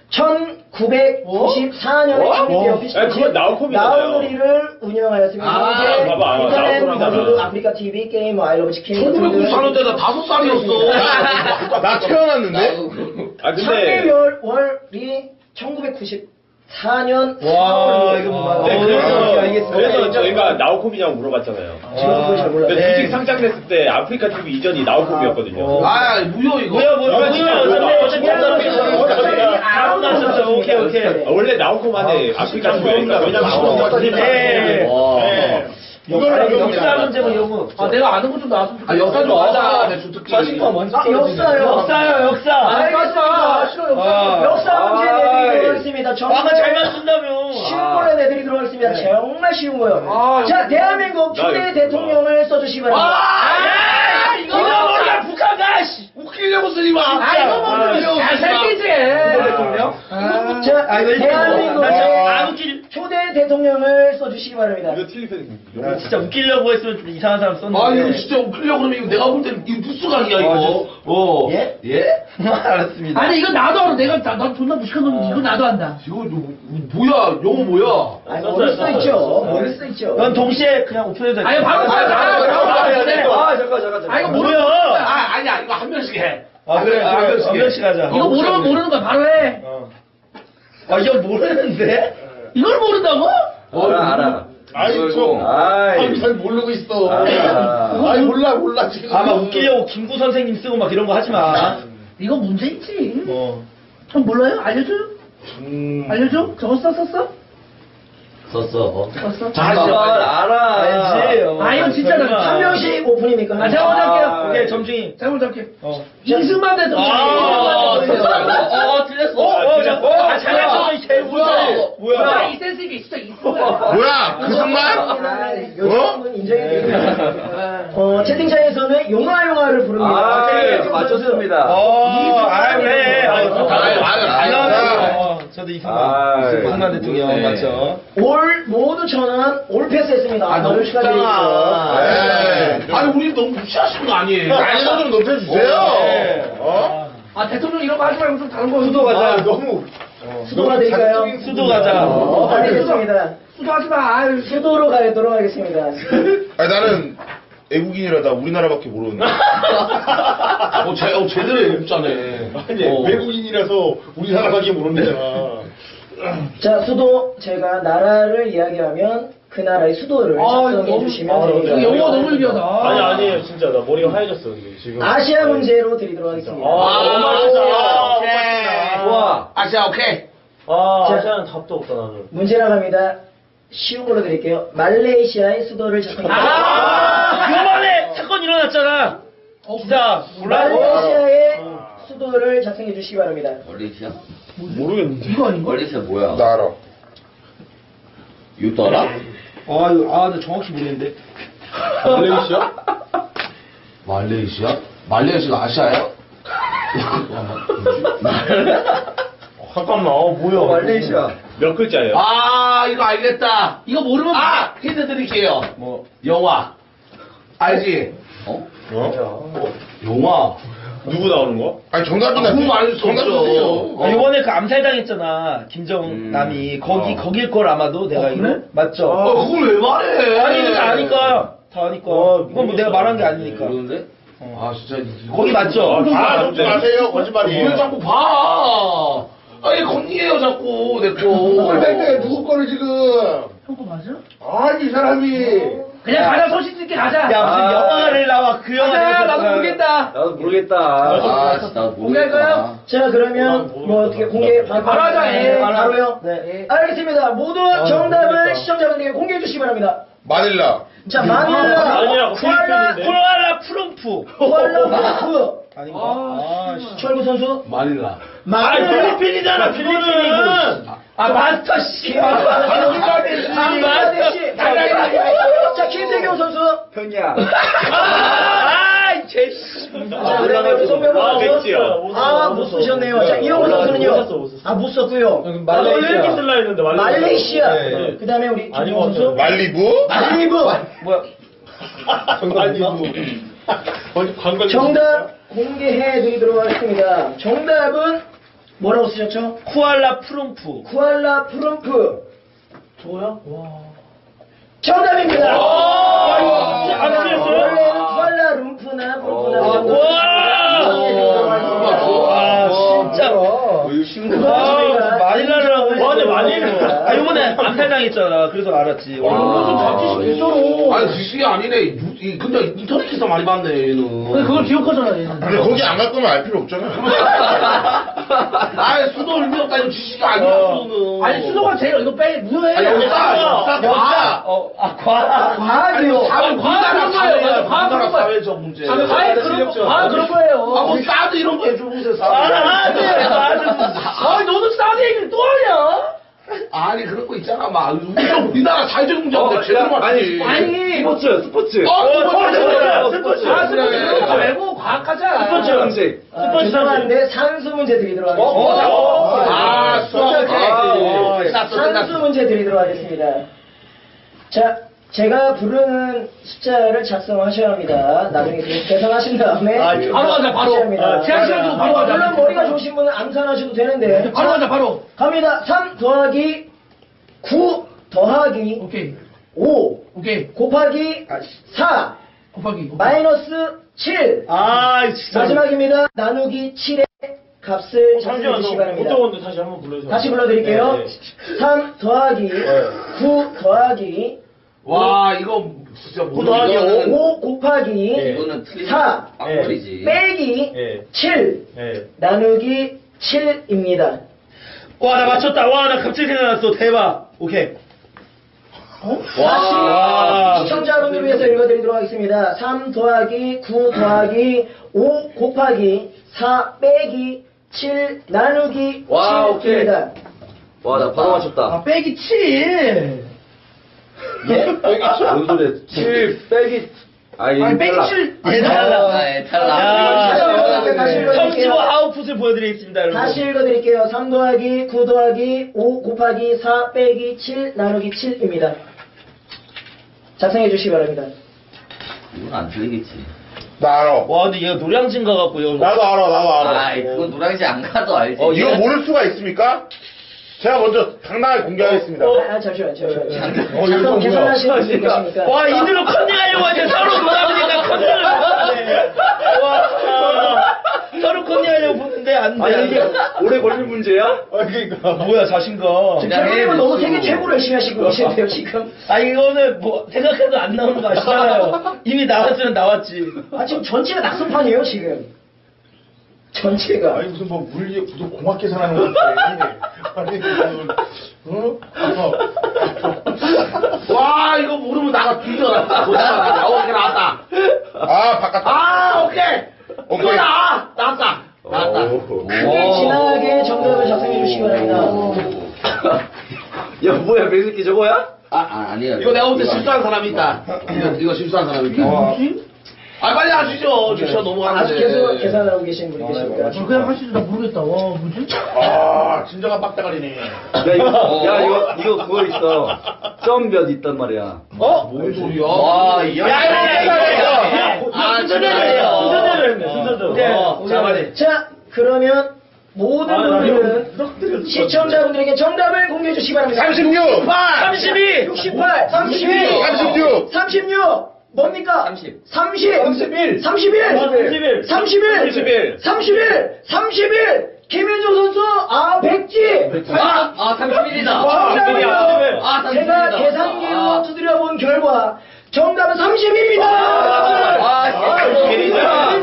천구백구십사 년에 어? 창립되어 어? 아니, 그건 나우콤이잖아요. 나우누리를 운영하였습니다. 아, 현재 봐봐, 아, 인터넷 나우콤이잖아. 방송국 아프리카 티비 게임 뭐 아이러브 치킨 천구백구십사 년대 나 다섯 살이었어. 나 태어났는데? 아, 근데. 창립월이 천구백구십사 년 와, 이거 뭐, 네, 어, 그래서, 오케이, 알겠습니다. 그래서 저희가 나우콤이냐고 물어봤잖아요. 지금 그걸 잘 몰라요. 근데 네. 주식 상장됐을 때 아프리카 티비 이전이 나우콤이었거든요. 어. 아, 무효 이거. 뭐야, 뭐야, 이건 뭐야. 진짜 근데 뭐야. 어차피 한 사람이 다음 나셨죠. 오케이, 오케이. 아, 원래 나우콤 안에 아프리카 티비가 왜냐면 아무도 네. 네. 이거는 역사 문제 뭐 이런 거. 아, 내가 아는 것 좀 나왔으면 아, 역사 좀 하자. 내 주특기. 자신감 먼저 아, 역사요. 역사요, 역사. 알겠습니다. 싫어, 역사. 아. 역사 문제 내드리도록 아이. 하겠습니다. 아까 정말 잘 맞춘다며. 쉬운 걸로 내드리도록 하겠습니다. 정말 쉬운 거요. 아, 자, 대한민국 나 초대 이거 대통령을 써주시기 바랍니다. 아, 이거 머리가 북한 가, 씨. 웃기게 웃기려고 쓰지 마. 아, 이거 뭐, 웃기려고 잘 쓰지 마. 살기지. 대통령? 아, 자, 아, 이거 대한민국의 안 웃길. 초대 대통령을 써주시기 바랍니다. 아, 진짜 웃기려고 했으면 좀 이상한 사람 썼는데. 아, 이거 진짜 웃기려고 그러면 이거 내가 볼 때는 이거 부스각이야, 이거. 어. 예? 예? 알았습니다. 아니 이거 나도 알아. 내가 나, 나 존나 무식한 놈인데 이거 나도 안다. 이거 뭐, 뭐야, 영어 뭐야? 아니, 모를 수 있죠. 모를 수 있죠. 넌 동시에 그냥 오픈해도 돼. 아니 바로 아, 바로 아, 바로 아, 바로 아, 바로 네. 바로. 아, 잠깐, 잠깐, 잠깐. 아 이거 뭐야? 모르는 거야. 아, 아니야, 이거 한 명씩 해. 아, 그래, 한 그래. 명씩 한 해. 명씩 하자. 이거 모르면 모르는 거야. 바로 해. 아, 이거 모르는데? 이걸 모른다고? 알아, 알아. 아이, 이거, 좀. 아이. 아이, 잘 모르고 있어. 아. 아이, 몰라, 몰라, 지금. 아, 막 웃기려고 김구 선생님 쓰고 막 이런 거 하지 마. 이거 문제 있지. 어. 형 몰라요? 알려줘요? 음. 알려줘? 저거 써 썼어? 썼어. 썼어? 잠깐, 알아. 알지. 어. 아, 이거 진짜 설마. 한 명씩 오픈이니까. 아, 제가 먼저 할게요. 오케이, 점중이. 제가 먼저 할게요. 어. 이승만 대통령. 아, 이승만 대통령. 어, 틀렸어. 어, 어, 자, 어, 아, 잘했어. 이 제일 뭐야? 뭐야? 아, 이 센스 있게 진짜 있어. 뭐야? 그 순간? 요즘은 인정해드립니다. 어, 채팅창에서는 용화 용화를 부릅니다. 아, 네, 네, 맞췄습니다. 어, 아, 왜? 아, 아유, 아유, 아유. 어, 저도 이승만. 아이, 이승만 대통령 네. 맞죠? 올 모두 전원 올 패스했습니다. 아, 너무 축하드립니다. 네. 에이, 아니, 우리 너무 무시하시는 거 아니에요? 난이도 좀 높여주세요. 네. 어? 아, 대통령 이런 거 하지 말고 좀 다른 거. 수도 가자. 아, 너무. 수도가 드릴까요? 수도 가자. 어, 알겠습니다. 수도하지 마. 아유, 수도로 가도록 하겠습니다. 아니, 나는 애국인이라다 우리나라밖에 모르는데. 어, 제, 어, 제대로 애국자네. 아니, 어. 외국인이라서 우리나라밖에 모른다잖아. 자, 수도 제가 나라를 이야기하면 그 나라의 수도를 아, 작성해 너무- 주시면 아, 됩니다. 이거 영어가 너무 유리하다. 아니, 아니에요. 진짜. 나 머리가 하얘졌어, 근데 지금. 아시아 문제로 드리도록 하겠습니다. 아, 너무 맛있다. 오케이. 좋아. 아시아, 오케이. 아, 자. 아시아는 답도 없다, 나는. 문제나 갑니다. 쉬운 걸로 드릴게요. 말레이시아의 수도를 작성해 주세요. 아, 요번에 사건 일어났잖아. 진짜 몰라? 말레이시아의 수도를 작성해 주시기 바랍니다. 멀리시야? 모르겠는데. 이거 아닌가? 멀리시야 뭐야? 나 알아. 이것도 알아? 아, 이거, 아, 나 정확히 모르겠는데. 말레이시아? 말레이시아? 말레이시아가 아시아예요? 잠깐만, 어, 뭐야. 말레이시아. 몇 글자예요? 아, 이거 알겠다. 이거 모르면 아, 힌트 드릴게요. 뭐. 영화. 알지? 어? 어? 영화. 누구 나오는 거? 아니, 정답이나. 아, 그거 말할 수 정답 없죠. 주세요. 아, 요번에 그 암살당했잖아. 김정남이. 거기, 거길 걸 아마도 내가 이거. 맞죠? 어, 그걸 왜 말해? 아니, 이거 다 아니까. 다 아니까. 어, 이건 뭐 내가 말한 게 아니니까. 모르는데? 아, 진짜. 이거- 거기 맞죠? 아, 묻지 마세요. 왜 거짓말이에요. 자꾸 봐? 아니, 건니에요, 자꾸, 내 거. 누구 거를 지금. 형 거 맞아? 아니, 이 사람이. 그냥 가자, 소신 있게 가자. 야, 무슨 아. 영화를 나와. 그 영화. 가자, 내가 나도 봤잖아. 모르겠다. 나도 모르겠다. 아, 진짜 나도 공개할까요? 모르겠다. 자, 그러면 뭐 어떻게 공개 바로 바로 하자, 예. 바로요? 네. 알겠습니다. 모두 정답을 시청자분들에게 공개해 주시기 바랍니다. 마닐라. 자, 아니라고, 마닐라, 쿠알라, 필리핀인데. 코알라 푸른푸. 쿠알라룸푸르. 아닌가? 아, 씨. 철구 선수. 마닐라. 아, 마닐라. 필리핀이잖아, 필리핀이고. 아, 마스터 씨. 아, 방글라데시. 마스터. 자, 김태경 선수. 형이야. 아, 이 제, 씨. 자, 그다음에 송병호 아, 선수. 맥지요. 아, 못 쓰셨네요. 자, 이영호 못 선수는요. 썼어, 못 썼어. 아, 못 썼고요. 아, 원래 이렇게 쓸라 했는데, 말레이시아. 말레이시아. 네. 그 다음에 우리 아닌 김영호 것 선수. 같아요. 말리부? 말리부. 뭐야? 아니, 뭐. 거기 관광. 정답 공개해 드리도록 하겠습니다. 정답은 뭐라고 쓰셨죠? 코알라 푸른푸. 쿠알라 푸른푸. 저거요? 정답입니다. 와, 진짜 안 틀렸어요? 원래는 쿠알라 룸푸나 푸른푸나 와, 정도. 와, 진짜. 어, 이거 쉬운 거. 아, 마닐라를 하고 있어. 와, 근데 마닐라. 아, 요번에 암살당했잖아. 그래서 알았지. 아, 좀 아, 잡히시 아니, 지식이 아니네. 유- 이- 근데 인터넷에서 많이 봤네, 얘는. 근데 그걸 기억하잖아, 얘는. 근데 거기 안 갈 거면 알 필요 없잖아. 아니, 수도 의미 없다. 이거 지식이 아니야, 수도는. 아니, 수도가 제일, 이거 빼, 무효해. 아니, 역사, 역사, 과. 어, 아, 과. 과학이요. 사회, 우리나라 그런 거예요. 사회야. 과학 그런 우리나라 거예요. 사회적 문제. 아, 과학 그런 거, 과학 그런 거예요. 아, 뭐, 싸도 이런 거 해주고, 아, 네, 맞아. 아, 너는 싸대 얘기를 또 하냐? 아, 아니 그런 거 있잖아 막 우리나라, 우리나라 사회적 문제인데 제대로 맞지. 아니 스포츠 스포츠. 어, 스포츠, 스포츠. 아, 스포츠 그래. 그런 거 말고 과학하자. 스포츠 음식. 아, 죄송한데 산수 문제 드리도록 어, 하겠습니다. 어, 아, 수학. 아, 끝났어, 산수 끝났어. 문제 드리도록 하겠습니다. 자, 제가 부르는 숫자를 작성하셔야 합니다. 나중에 계산하신 다음에 아, 바로 하자, 바로. 합니다. 아, 제한 시간 주고 바로 하자. 물론 머리가 좋으신 분은 암산하셔도 되는데. 바로 하자, 바로. 갑니다. 삼 더하기 구 더하기 오케이. 오 오케이. 곱하기 사 곱하기. 오케이. 마이너스 칠. 아, 진짜. 마지막입니다. 나누기 칠의 값을 작성해 주시기 바랍니다. 어떤 다시 한번 불러주세요. 다시 불러드릴게요. 네, 네. 삼 더하기 구 더하기 와 이거 진짜 구 더하기 이거는- 오 곱하기 이거는 틀린 사 빵거리지. 빼기 예. 칠 예. 나누기 칠입니다. 와, 나 맞췄다. 와, 나 갑자기 생각났어. 대박. 오케이. 다시 시청자 여러분들 위해서 읽어드리도록 하겠습니다. 삼 더하기 구 더하기 오 곱하기 사 빼기 칠 나누기 와, 오케이. 칠입니다. 와 나 바로 맞췄다. 아, 빼기 칠. 예? 뭔 소리야? 칠 빼기. 아니 아니, 빼기 탈락. 칠. 예, 탈락. 아, 예, 탈락. 야, 다시 읽어드릴게요. 성지와 아웃풋을 보여드리겠습니다, 여러분. 다시 읽어드릴게요. 삼 더하기 구 더하기 오 곱하기 사 빼기 칠 나누기 칠입니다. 작성해 주시기 바랍니다. 이건 안 틀리겠지. 나 알아. 와, 근데 얘가 노량진 가갖고요. 나도 알아, 나도 알아. 아이 그건 노량진 안 가도 알지. 어, 이거 모를 수가 있습니까? 제가 먼저 당당하게 공개하겠습니다. 아, 잠시만, 잠시만. 어, 이거 잠깐 뭐야? 계산하시는 분이 계시니까. 와, 이대로 컨닝하려고 하지. 서로 놀아보니까 컨닝을 못하네. 와, 서로 컨닝하려고 보는데 안 돼. 아니 안 이게 돼. 오래 걸릴 문제야? 아, 그러니까. 뭐야, 자신감. 지금 그냥 해, 최근에는 너무 됐어. 세계 최고로 열심히 하시고 계신데요, 지금. 아, 이거는 뭐, 생각해도 안 나오는 거 아시잖아요. 이미 나왔으면 나왔지. 아, 지금 전체가 낙선판이에요, 지금. 전체가. 아니, 무슨 뭐 물리 구도 공학 계산하는 건데. 아니, 무슨, 어? 와 이거 모르면 나가 뒤져놨다. 보자마자 오케이 나왔다. 아, 바깥. 아 오케이. 오케이. 이거 나와 나왔다. 나왔다. 크게 지나게 정답을 작성해 주시기 바랍니다. 야 뭐야 매새끼 저거야? 아, 아 아니에요. 이거 내가 볼 때 실수한 사람이 있다. 이거, 이거 실수한 사람이 있다. 아 빨리 하시죠. 주셔 넘어가는데. 아직 계속 계산을 하고 계신 분이 계십니다. 그냥 하시죠. 나 모르겠다. 와, 뭐지? 아, 진정한 빡대가리네. 야 이거 야 이거 이거 그거 있어. 점 몇 있단 말이야. 어? 뭔 소리야? 와 이. 야, 야, 야, 야, 야. 아, 순서대로예요. 순서대로 했네, 순서대로. 네. 어, 자, 빨리. 자, 그러면 모든 아, 나 분들은 이거 시청자분들에게 정답을 공개해 주시기 바랍니다. 삼십육! 삼십이! 육십팔, 삼십이, 삼십육! 삼십육, 뭡니까? 삼십. 삼십, 삼십일, 삼십일, 삼십일, 삼십일, 삼십일, 삼십일, 삼십일, 김윤종 선수, 아, 백지! 아, 아 삼십일이다. 정답은요, 아, 삼십일이다. 제가 계산기로 아. 두드려 본 결과, 정답은 삼십일입니다! 아, 삼십일이다.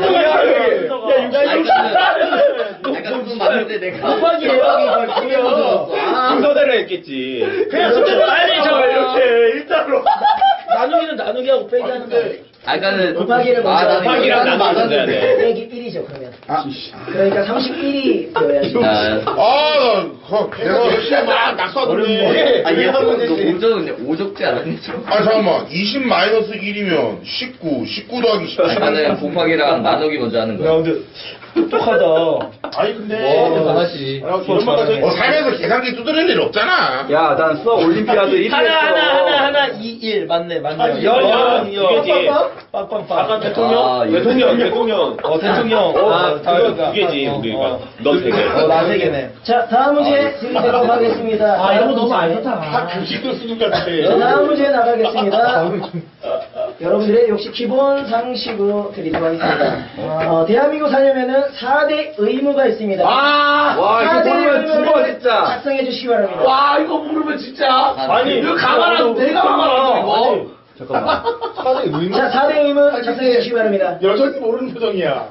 야, 이거 약간 좀 맞는데 내가 곱하기 이걸 중요하죠. 순서대로 했겠지. 그냥 순서대로 아니, 저 이렇게 일자로. 나누기는 나누기 하고 빼기 하는 거. 아까는 곱하기를 먼저 아, 나는 곱하기랑 이거 나누기 맞았는데. 네. 빼기 일이죠, 그러면. 그러니까 삼십일이 되어야지. 아, 아, 나, 그, 내가 열심히 막 낙서하는데. 아, 얘 오적, 오적지 않았니? 좀? 아, 잠깐만. 이십 마이너스 일이면 십구, 십구 더하기 십칠. 아까는 곱하기랑 나누기 먼저 하는 야, 거야. 근데 똑똑하다. 아니, 근데. 잘하지. 아, 이런 말 가지고. 어, 살면서 계산기 두드릴 일 없잖아. 야, 난 수학 올림피아드 일 위 했어. 하나, 하나, 하나, 하나, 이, 일. 맞네, 맞네. 아, 영, 영, 영, 영. 이거지. 빵빵빵. 아까 대통령? 아, 이거. 대통령, 대통령. 어, 대통령. 어, 아, 다 그거 그러니까. 두 개지, 어, 우리가. 어. 너 세 개. 어, 나 세 개네. 자, 다음 문제 드리도록 하겠습니다. 아, 이런 거 다음 너무 안 문제. 좋다. 다 교식도 쓰는 것 같아. 자, 다음 문제 나가겠습니다. 여러분들의 역시 기본 상식으로 드리도록 하겠습니다. 어, 대한민국 살려면은 사 대 의무가 있습니다. 아, 와, 이거 사 대 모르면 죽어, 의무를 진짜. 작성해 주시기 바랍니다. 와 이거 모르면 진짜. 아니, 이거 가만한 내가 가만한 이거. 잠깐만. 사대 의무? 자, 사 대 의무 작성해 주시기 바랍니다. 여전히 모르는 표정이야.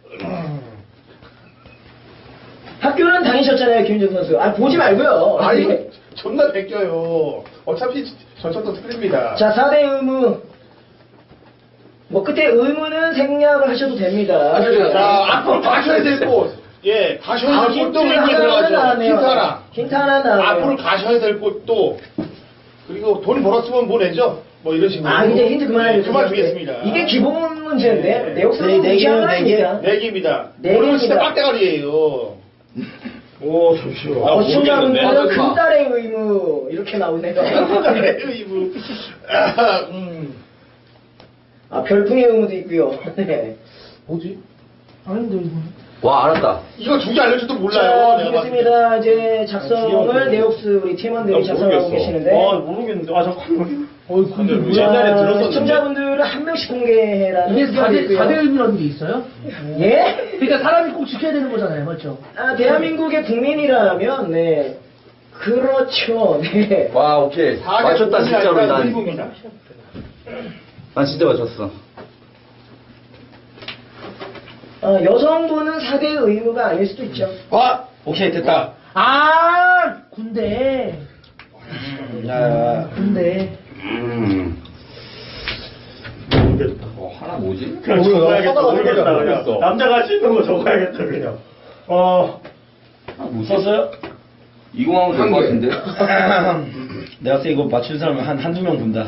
학교는 다니셨잖아요, 김윤정 선수. 아, 보지 말고요. 아니, 존나 베껴요. 어차피 전천도 틀립니다. 자, 사 대 의무. 뭐, 끝에 의무는 생략을 하셔도 됩니다. 자, 앞으로 마셔야 되고, 예, 가셔야 아, 될 곳도 힌트 왠지 하나 들어가죠. 나왔네요. 힌트 하나. 힌트 하나 나왔네요. 앞으로 가셔야 될 곳도, 그리고 돈 벌었으면 뭐 내죠? 뭐 이런 식으로. 아, 이제 힌트 그만하세요. 네, 그만 주겠습니다. 이게 기본 문제인데, 네. 내역상으로 네, 네 무시한 거 개요, 네 개. 아닙니까? 내기입니다. 네 오늘 진짜 개입니다. 빡대가리예요. 오, 잠시만. 어, 시청자분들은 아, 금달의 의무, 이렇게 나오네요. 이거, 아, 음. 아, 별풍의 의무도 있고요. 네. 뭐지? 아닌데 이거. 와, 알았다. 이거 두 개 알려줘도 몰라요. 자, 내가 보겠습니다. 이제 작성을 네옥스 우리 팀원들이 작성하고 계시는데. 아, 모르겠는데. 아, 잠깐만. 어, 근데 왜? 자, 시청자분들은 한 명씩 공개해라는 이게 의견이 있고요. 사 대 의무라는 게 있어요? 예? 그러니까 사람이 꼭 지켜야 되는 거잖아요, 맞죠? 아, 대한민국의 국민이라면, 네. 그렇죠, 네. 와, 오케이. 맞췄다, 진짜로. 난, 의무입니다. 난 진짜 맞췄어. 어, 여성분은 사 대 의무가 아닐 수도 있죠. 와! 오케이, 됐다. 아, 군대. 야, 군대. 음. 모르겠다. 어, 하나 뭐지? 그냥 적어야겠다. 모르겠다. 그냥. 남자가 할 수 있는 거 적어야겠다, 그냥. 어. 썼어요? 이공하면 될 것 같은데? 내가 봤을 때 이거 맞춘 사람은 한, 한두 명 본다.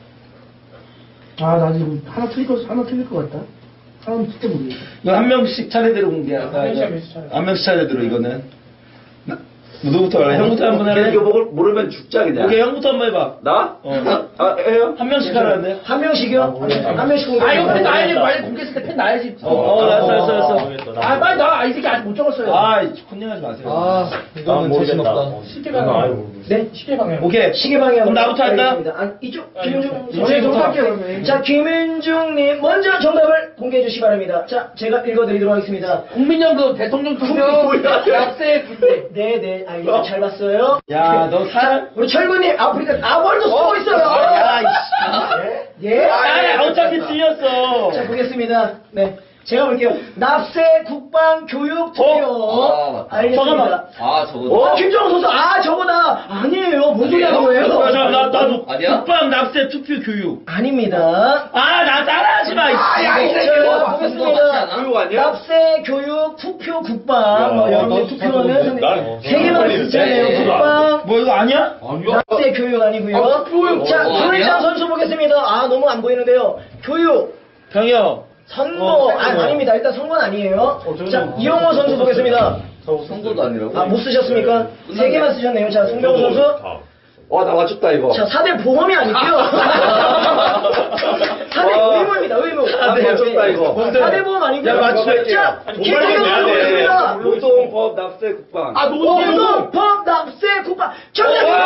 아, 나 지금 하나 틀릴 거, 하나 틀릴 것 같다. 사람 진짜 모르겠어. 이거 한 명씩 차례대로 공개할까? 한 명씩, 이거? 한 명씩 차례. 한 명씩 차례대로 이거는. 누구부터 할래? 형부터 한번 할래? 이거 모르, 모르면 죽자, 그냥. 오케이, 형부터 한번 해봐. 나? 어. 아, 해요? 한 명씩 하라는데? 한 명씩이요? 한 명씩 공개. 아, 이거 펜 나야지. 빨리 공개했을 때 펜 나야지. 어, 어, 알았어, 알았어, 알았어. 아, 빨리 나. 아, 이 새끼 아직 못 적었어요. 아, 컨닝하지 마세요. 아, 이거는 자신 없다. 쉽게 방향. 네? 쉽게 방향. 오케이. 시계 방향. 그럼 나부터 할까? 아, 이쪽, 김은중. 이쪽부터 선생님 할게요, 할게요. 자, 김은중님, 먼저 정답을 공개해 주시기 바랍니다. 자, 제가 읽어드리도록 하겠습니다. 국민연금 대통령 투표 약세 군대. 네, 네, 알겠습니다. 잘 봤어요. 야, 너 살? 우리 철구님, 아프리카, 아, 뭘또 쓰고 있어요. 야, 이씨. 예? 아, 어차피 틀렸어. 자, 보겠습니다. 네. 제가 볼게요. 납세, 국방, 교육, 투표. 아, 알겠습니다. 잠깐만. 아, 저거. 어, 김정은 선수, 아, 저거다. 아니에요. 뭔 소리 하는 거예요? 나, 나, 나, 나도 아니야? 국방, 납세, 투표, 교육. 아닙니다. 아, 나 따라하지 마. 아, 야, 이 새끼. 자, 보겠습니다. 교육 아니야? 납세, 교육, 투표, 국방. 뭐, 여러분들 투표는 난 세 개만 있잖아요. 국방. 뭐 이거 아니야? 납세, 교육 아니고요. 아, 투표요. 자, 어, 조일장 아니야? 선수 보겠습니다. 아, 너무 안 보이는데요. 교육. 병영. 선거. 어, 아, 아닙니다. 일단 선거는 아니에요. 저는 자, 뭐- 이용호 선수 보겠습니다. 선거도 아니라고? 아, 못 쓰셨습니까? 세 개만 쓰셨네요. 자, 송병호 선수. 와, 나 맞췄다, 이거. 자, 사 대 보험이 아니고요. 사 대 와. 의무입니다, 의무. 아, 맞췄다, 이거. 사 대 보험 아니고요. 야, 맞출게요. 자, 아니, 김태경 돈 선수 벌면 돼. 보겠습니다. 노동법, 납세, 국방. 아, 노동. 노동, 법, 납세, 국방. 정답입니다.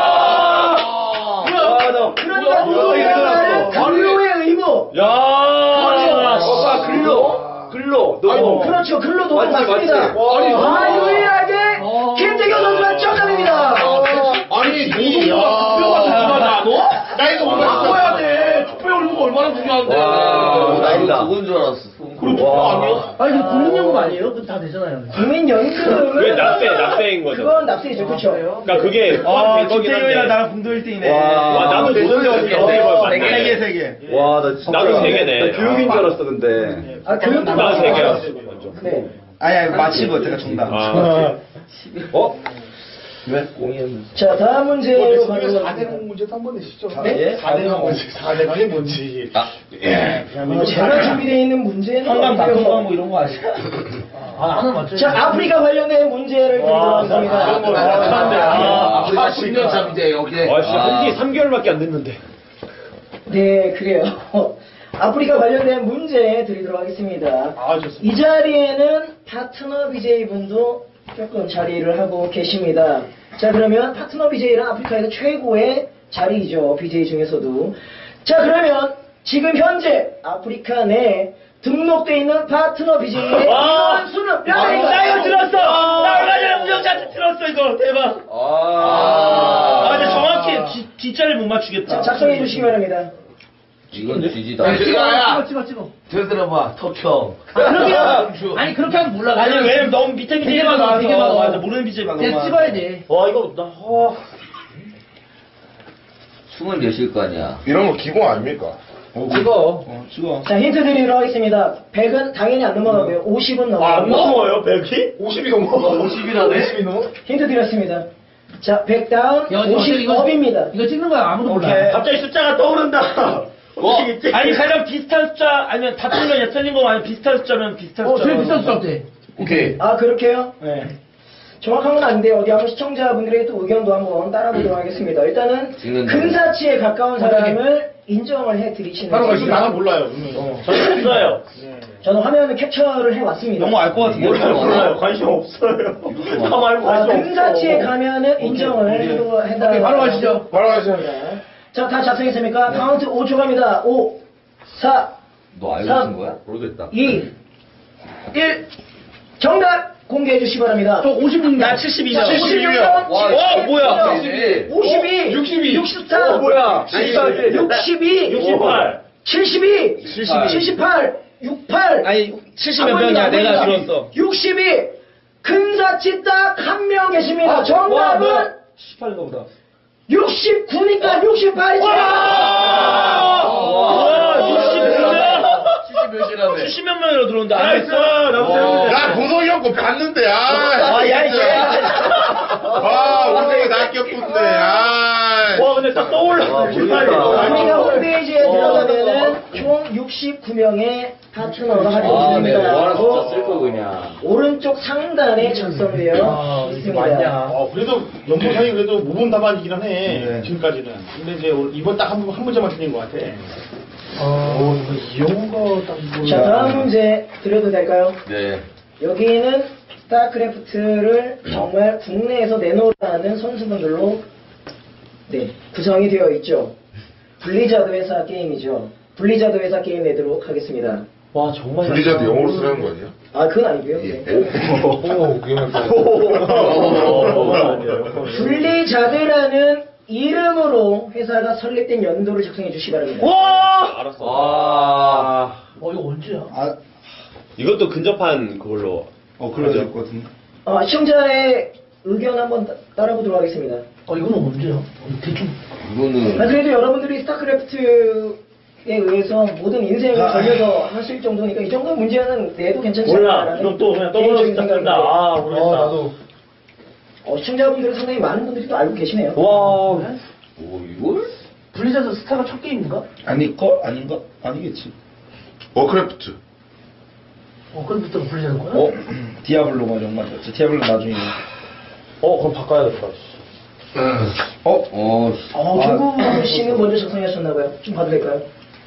와, 너. 그러니까 뭐야, 노동이라는 말은 이거 근로의 의무. 야. 오빠, 글로. 글로. 아이고, 노동. 그렇죠. 근로노동 맞지, 맞습니다. 맞지. 아니, 아, 유일하게 김태경 선수가 정답입니다. 아니, 노동보다 투표가 더 중요하다, 너? 나 이거 못 바꿔야 돼. 투표 의무가 얼마나 중요한데. 와, 나이다. 그건 줄 알았어. 그럼 투표 아니야? 아니, 그 국민연금 아니에요? 그거 다 되잖아요. 국민연금은 그게 납세, 납세인 거죠. 그건 납세이죠, 그렇죠? 그러니까 그게 아, 포함된 거긴 김태경이랑 한데. 나랑 공동 일 등이네. 와, 나도 노동자가 세 개, 세 개, 세 세 개, 개. 세 개. 와, 나 진짜. 나도 세 개네. 나 교육인 줄 알았어, 근데. 아, 교육도 나도 세 개야. 네. 아니야, 이거 맞히고 제가 정답. 아, 어? 왜? 자, 다음 문제로 사 대 가겠습니다. 공 문제도 한번 내시죠. 네? 사 대 공 문제, 사 대 공이 뭔지. 예. 어, 제가 준비되어 있는 문제는 한강, 없고요. 낙동강 뭐 이런 거 아니야? 아, 나는 맞죠. 자, 아프리카 관련된 문제를 드리도록 와, 하겠습니다. 그런 거 잘하는데. 아, 아프리카 십 년 차 이제 여기. 와, 진짜 한지 삼 개월밖에 안 됐는데. 네, 그래요. 아프리카 관련된 문제 드리도록 하겠습니다. 아, 좋습니다. 이 자리에는 파트너 비제이분도 조금 자리를 하고 계십니다. 자, 그러면 파트너 비제이는 아프리카에서 최고의 자리이죠. 비제이 중에서도. 자, 그러면 지금 현재 아프리카 내 등록돼 있는 파트너 비제이의 인원 수는 몇 아, 명인가요? 나 이거 들었어! 나 얼마 전에 우영자한테 들었어, 이거. 대박. 아. 아, 근데 정확히 기, 기자를 못 맞추겠다. 자, 작성해 주시기 바랍니다. 이건 쥐지다. 찍어야. 찍어, 찍어, 찍어. 들어봐, 터켜. 아, 그렇게 하면, 아니, 그렇게 하면 몰라. 아니, 왜냐면 너무 밑에 밑에 되게 많아, 많아, 되게 많아. 맞아, 모르는 비제이 많아. 그냥 찍어야 돼. 와, 이거, 나, 어. 스물 몇일 거 아니야. 이런 거 기본 아닙니까? 찍어. 어, 찍어. 자, 힌트 드리도록 하겠습니다. 백은 당연히 안 넘어가고요. 오십은 아, 안 넘어가고요. 넘어요, 백이? 오십이 넘어. 오십이라네? 오십이 넘어? 힌트 드렸습니다. 자, 백 다운, 야, 이거 오십 이거- 업입니다. 이거 찍는 거야 아무도 몰라. 오케이. 갑자기 숫자가 떠오른다. 어? 아니 가장 비슷한 숫자 아니면 다 틀려 틀린 거 아니면 비슷한 숫자면 비슷한 어, 숫자. 제일 비싼 숫자 어때? 오케이. 아, 그렇게요? 네. 정확한 건 아닌데 어디 한번 시청자분들의 또 의견도 한번 따라보도록 하겠습니다. 일단은 찍는다. 근사치에 가까운 사람을 인정을 해드리시는 바로 것이 가시면 나는 몰라요. 저는 없어요. 저는 화면을 캡처를 해왔습니다. 너무 알 것 같은데. 몰라요. 관심 없어요. 다 말고 아, 관심 없어. 근사치에 가면은 인정을 해도 해달라. 오케이, 바로 가시죠. 바로 가시죠. 자, 다 작성했습니까? 카운트 오 초 갑니다. 오, 사, 너 알고 삼, 있는 거야? 모르겠다. 이, 일. 정답 공개해 주시기 바랍니다. 저 오십육 년. 나 칠십이 점. 칠십육 점. 와, 어, 뭐야? 오십이. 육십이. 육십사. 어, 뭐야? 육십이. 육십팔. 칠십이. 칠십이. 칠십팔. 육십팔. 아니 칠십 몇 명이야 내가 들었어. 육십이. 근사치 딱 한 명 계십니다. 정답은 십팔인가 보다. 육십구니까 육십팔이죠. 와, 육십구 명. 칠십 몇이라며. 칠십 몇 명이라 들었는데 안 나이스. 했어. 나도 야, 보성이 형 거 봤는데, 아. 아, 야, 이제. 아, 오성이 낚였군데, 아. 와, 근데 딱 떠올랐어. 저희가 홈페이지에 들어가면은 총 육십구 명의 파트너가 아, 네. 활동됩니다. 뭐 하나 숫자 쓸 거 그냥. 오른쪽 상단에 작성되어 있습니다. 어, 그래도 연보상이 그래도 무분 답안이긴 하네. 네. 지금까지는. 근데 이제 오늘 이번 딱 한 한 문제만 틀린 것 같아. 어, 이용거 딱 자, 다음 문제 드려도 될까요? 네. 여기는 스타크래프트를 정말 국내에서 내놓으라는 선수분들로 네, 구성이 되어 있죠. 블리자드 회사 게임이죠. 블리자드 회사 게임 내도록 하겠습니다. 와, 정말. 블리자드 영어로 쓰라는 거 아니야? 아, 그건 아니고요. 네. 오, 그냥 블리자드라는 이름으로 회사가 설립된 연도를 작성해 주시기 바랍니다. 와. 와. 어, 이거 언제야? 아, 이것도 근접한 그걸로. 어 그래야 될 것 같은데. 어, 시청자의 의견 한번 따, 따라보도록 하겠습니다. 어, 이거는 언제야? 어, 대충. 이거는. 아, 그래도 여러분들이 스타크래프트에 의해서 모든 인생을 걸려서 하실 정도니까 이 정도 문제는 내도 괜찮지 몰라. 않나라는 이건 또 그냥 개인적인 떠올랐다. 생각인데. 아, 모르겠다. 나도. 어, 시청자분들은 상당히 많은 분들이 또 알고 계시네요. 와. 오, 이걸? 블리자드 스타가 첫 게임인가? 아닐 거 아닌가? 아니겠지. 워크래프트. 어, 그럼부터 블리자드 거야? 어? 디아블로가 정말 저 디아블로 나중에. 어, 그럼 바꿔야겠다. 어? 어, 어, 김구 씨는 먼저 작성하셨나봐요. 좀 봐도 될까요?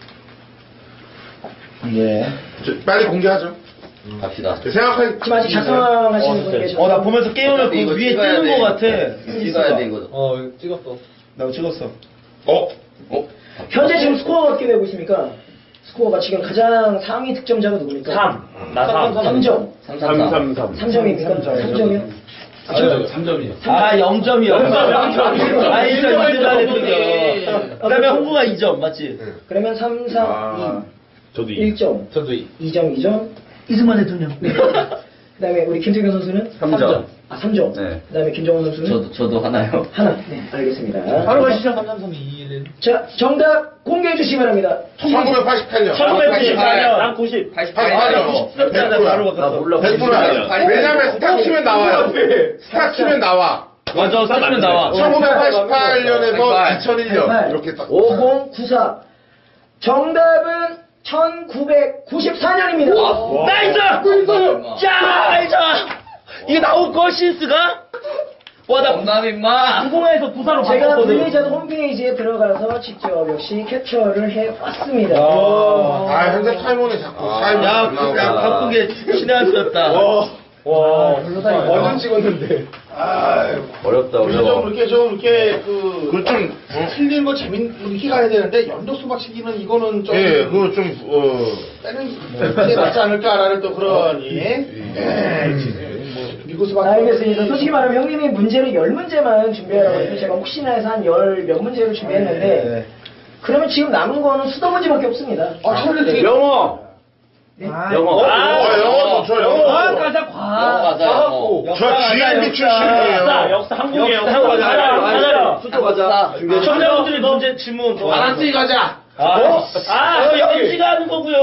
네. 저, 빨리 공개하죠. 갑시다. 생각하기. 지금 아직 작성하시는 분이 계셔서. 어 나 보면서 게임을 그 이거 위에 찍어야 뜨는 돼. 거 같아. 찍어야 돼, 이거. 어, 찍었어. 나 찍었어. 어? 어? 현재 지금 스코어가 어떻게 되고 있습니까? 스코어가 지금 가장 상위 득점자가 누굽니까? 삼. 나 삼. 삼 점. 삼, 삼, 삼. 삼 점입니까? 삼 점이요? 아, 저, 삼 점이요. 아 영 점이요. 영 점, 영 점. 아 일 점 일 점 안에 점. 그죠. 그다음에 홍구가 이 점 맞지? 그러면 삼, 삼, 아. 저도 이. 일 점. 저도 이. 이 점, 이 점. 이승만 대통령. 그 다음에 우리 김태균 선수는? 삼 점. 아, 삼 점. 네. 그 다음에 김정원 선수는? 저도, 저도 하나요. 하나. 네, 알겠습니다. 바로 가시죠. 삼, 삼, 삼, 이, 일. 자, 정답 공개해 주시기 바랍니다. 천구백팔십팔 년. 천구백팔십팔 년. 난 구십. 팔십팔 년. 나 바로 나 바꿨어. 몰라. 백 퍼센트. 왜냐면 스타 키면 나와요. 스타 키면 나와. 맞아, 사면 나와. 천구백팔십팔 년에서 백팔. 이천일 백팔. 년. 이렇게 딱. 오공구사. 정답은 천구백구십사 년입니다. 나이스! 야, 나이스! 이게 나올 거 실수가? 와, 나 정답 임마. 공에서 부사로 제가 바꿨거든. 블리자드 홈페이지에 들어가서 직접 역시 캡처를 해왔습니다. 아, 현재 타이머네 자꾸. 타이머. 야, 그, 야, 바꾸게 신의 한 수였다. 와, 완전 찍었는데. 아, 어렵다, 우리가 좀 어려워. 이렇게 좀 이렇게 그 그거 좀, 어? 틀린 거 재밌게 가야 되는데 연속 수박치기는 이거는 좀 예, 그거 좀, 어. 빼는 게 낫지 않을까라는 또 그런 예. 뭐 미국 수박. 알겠습니다. 솔직히 말하면 형님이 문제를 열 문제만 준비하라고 해서 제가 혹시나 해서 한 열 몇 문제를 준비했는데 그러면 지금 남은 거는 수도 문제밖에 없습니다. 아, 차라리 되게 영어. 아, 영어. 아, 영어, 저 영어. 아, 가자, 영어 과. 가자, 영어. 저 지엠비 출신이에요. 역사 한국의 역사 역사 가자. 가자. 수도 가자. 청자분들이 문제 질문. 바란스이 가자. 아, 어? 아, 연지가 하는 거고요.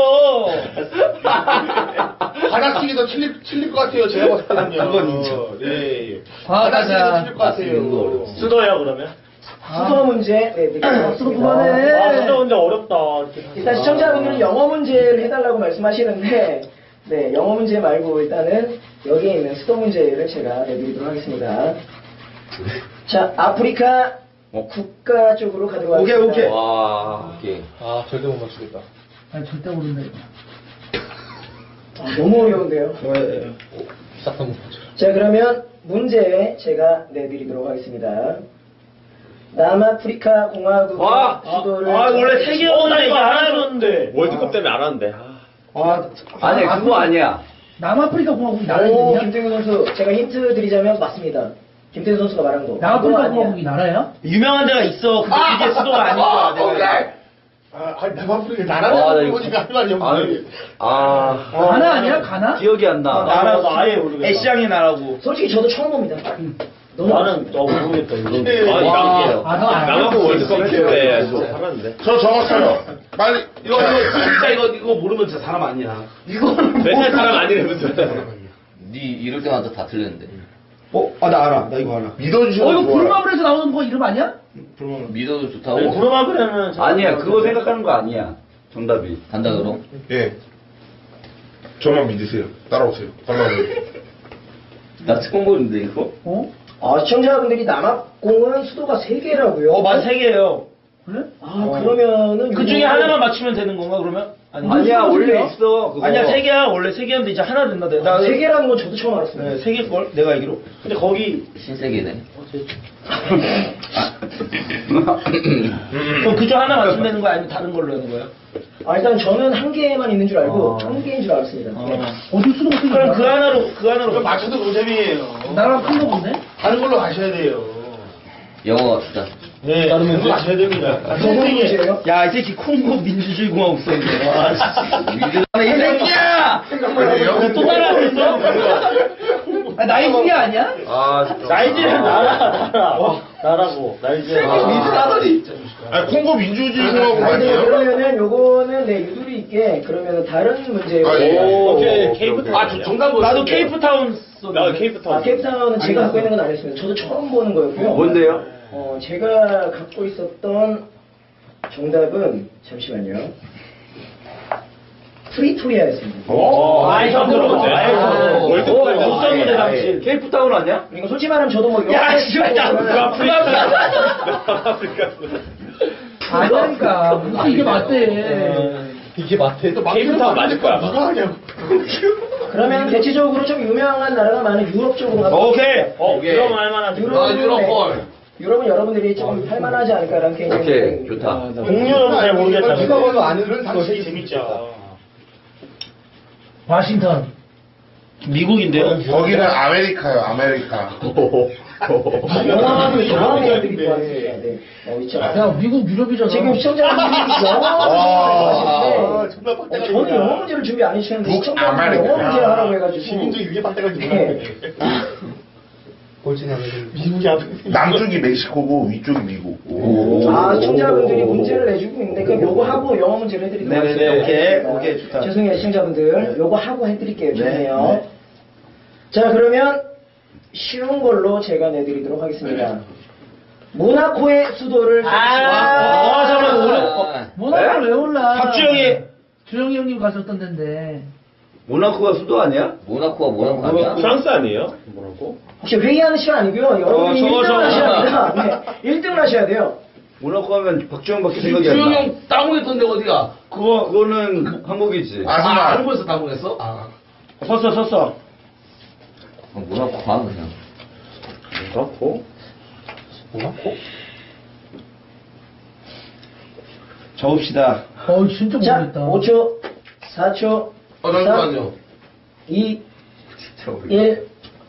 바닥치기도 칠릴, 칠릴 것 같아요. 제가 봤을 때는요. 그건 인정. 예, 예. 과학하자. 바닥치기도 칠릴 것 같아요. 수도야 그러면? 수도 문제 네, 아, 수도 그만해. 드리겠습니다. 아 수도 문제 어렵다. 일단 시청자분들은 영어 문제를 해달라고 말씀하시는데 네 영어 문제 말고 일단은 여기에 있는 수도 문제를 제가 내드리도록 하겠습니다. 자 아프리카 국가 쪽으로 가도록 오케이, 하겠습니다. 오케이. 와, 오케이. 아, 절대 못 맞추겠다. 아니, 절대 모른다, 이거. 아, 너무 어려운데요. 네. 싹다 못 맞춰. 자 그러면 문제 제가 내드리도록 하겠습니다. 남아프리카 공화국 와! 수도를 아, 원래 세계 어, 언어를 나 얘기 이거 안 안 하셨는데. 월드컵 때문에 안 하는데. 아. 아, 아니, 그거 아니야. 남아프리카 공화국이 나라 오 이름이야? 김태균 선수 제가 힌트 드리자면 맞습니다. 김태균 선수가 말한 거. 남아프리카 그거 아니야. 공화국이 나라야? 유명한 데가 있어. 근데 그게 수도가 아닌 거야. 내가. 아, 아니, 남아프리카 아, 나 나라는 이거- 보니까 할 말이 아, 없네. 아, 가나 아니야? 가나? 기억이 안 나. 나라, 나 아예 모르겠다. 애시장의 나라고. 솔직히 저도 처음 봅니다. 너무 나는 너 모르겠다 이거. 네. 아, 와. 이거 아, 너 알아? 남아공 월드컵 때문에 살았는데. 아, 저 적었어요. 빨리. 이거 이거 진짜 이거 이거 모르면 진짜 사람 아니야. 맨날 사람 아니라면서. 니 이럴 때마다 다 틀렸는데. 어? 아, 나 알아. 나 이거 알아. 어, 믿어주시면 이거 좋아요. 불마블에서 나오는 거 이름 아니야? 믿어도 좋다고? 아니, 부르마블에는 아니야, 그거 생각하는 거 아니야. 정답이. 간다 그럼? 예. 저만 믿으세요. 따라오세요. 따라오세요. 나 처음 보는데, 이거? 어? 아, 시청자분들이 남아공은 수도가 세 개라고요? 어, 맞아, 세 개예요. 그래? 아, 그러면은 그 중에 요거- 하나만 맞추면 되는 건가, 그러면? 아니, 아니야, 무슨 원래 소리야? 있어. 그거. 아니야, 세 개야. 원래 세 개였는데 이제 하나 된다. 나, 아, 세 개라는 건 저도 처음 알았습니다. 네, 세 개걸? 내가 알기로. 근데 거기 신세계네. 그럼 그중 하나 맞추면 되는 거야? 아니면 다른 걸로 하는 거야? 아, 일단 저는 한 개만 있는 줄 알고 한 개인 줄 알았습니다. 어. 어디 수도가 세 그럼 개야? 그 하나로, 그 하나로. 이거 맞춰도 노잼이에요. 나랑 큰 거 본데? 다른 걸로 가셔야 돼요. 영어 진짜. 네, 다른 다른 걸로 가셔야 됩니다. 아, 저거 문제예요? 야, 이 새끼 콩고 민주주의 공화국 썼네. 와, 진짜. 아, 이 새끼야! 또 따라하고 있어? 아, 나이지리아 아니야? 아, 진짜. 나이지리아 나라 나라 나라고 나이지리아. 민주나더니. 아니, 콩고 민주주의 공화국 아니, 네, 아니에요? 그러면은 요거는 네, 유두리 있게 그러면은 다른 문제예요. 아, 예. 오, 오케이. 케이프 아, 저 정답 뭐 나도 케이프타운 썼는데. 나도 케이프타운. 아, 케이프타운은 제가 갖고 있는 건 아니었습니다. 저도 처음 보는 거였고요. 뭔데요? 어, 제가 갖고 있었던 정답은 잠시만요. 프리토리아였습니다. 오, 아이, 형 들어보지. 아이, 아, 월드컵 오, 못 썼는데, 당신. 케이프타운 아니야? 이거 솔직히 말하면 저도 뭐 야, 영어 씨발, 야, 아프리카. 아니니까. 무슨 이게 맞대. 이게 맞대. 또 케이프타운 맞을 거야, 아마. 누가 하냐고. 그러면 대체적으로 좀 유명한 나라가 많은 유럽 쪽으로 가서 오케이. 어, 그럼 알만한. 아, 유럽은, 유럽 유럽은 여러분들이 좀 할만하지 않을까라는 개인적인 오케이, 생각이 좋다. 듭니다. 동료는 잘 모르겠다. 누가 봐도 아는 것이 재밌죠. 와싱턴. 미국인데요? 거기는 아메리카요, 아메리카. 영화는 다음에 해드리도록 하겠습니다. 네. 어, 있죠. 야, 미국 유럽이잖아. 지금 시청자분들이 영어 아, 문제를 정말 어, 빡대가 저는 영어 문제를 준비 안 해주셨는데 북 시청자분들이 아메리카. 영어 문제를 하라고 해가지고 시민들이 이게 빡대가 지고 네. 미국이 아메리카. 남쪽이 멕시코고 위쪽이 미국. 오. 아, 시청자분들이 문제를 내주고 있는데 그럼 요거 하고 영어 문제를 해드리도록 네네네, 하겠습니다. 오케이, 알겠습니다. 오케이, 좋다. 죄송해요 시청자분들 요거 하고 해드릴게요. 죄송해요. 네. 자 그러면 쉬운 걸로 제가 내드리도록 하겠습니다. 모나코의 수도를 아, 아, 잠깐만, 오래. 모나코를 왜 올라? 박주영이. 주영이 형님 갔었던 데인데. 모나코가 수도 아니야? 모나코가 모나코 아니야? 프랑스 아니에요? 뭐라고? 혹시 회의하는 시간 아니고요. 여러분이 저거, 일 등을 저거. 하셔야 됩니다. 네, 일 등을 하셔야 돼요. 모나코 하면 박주영밖에 생각이 안 주영이 나. 형 따봉했던데 어디가? 그거, 그거는 한국이지. 아, 아스날. 한국에서 따봉했어? 아. 썼어, 썼어. 어, 모나코 가 그냥. 모나코? 모나코? 적읍시다. 어, 진짜 자, 모르겠다. 오 초, 사 초, 어, 잠시만요. 이, 일.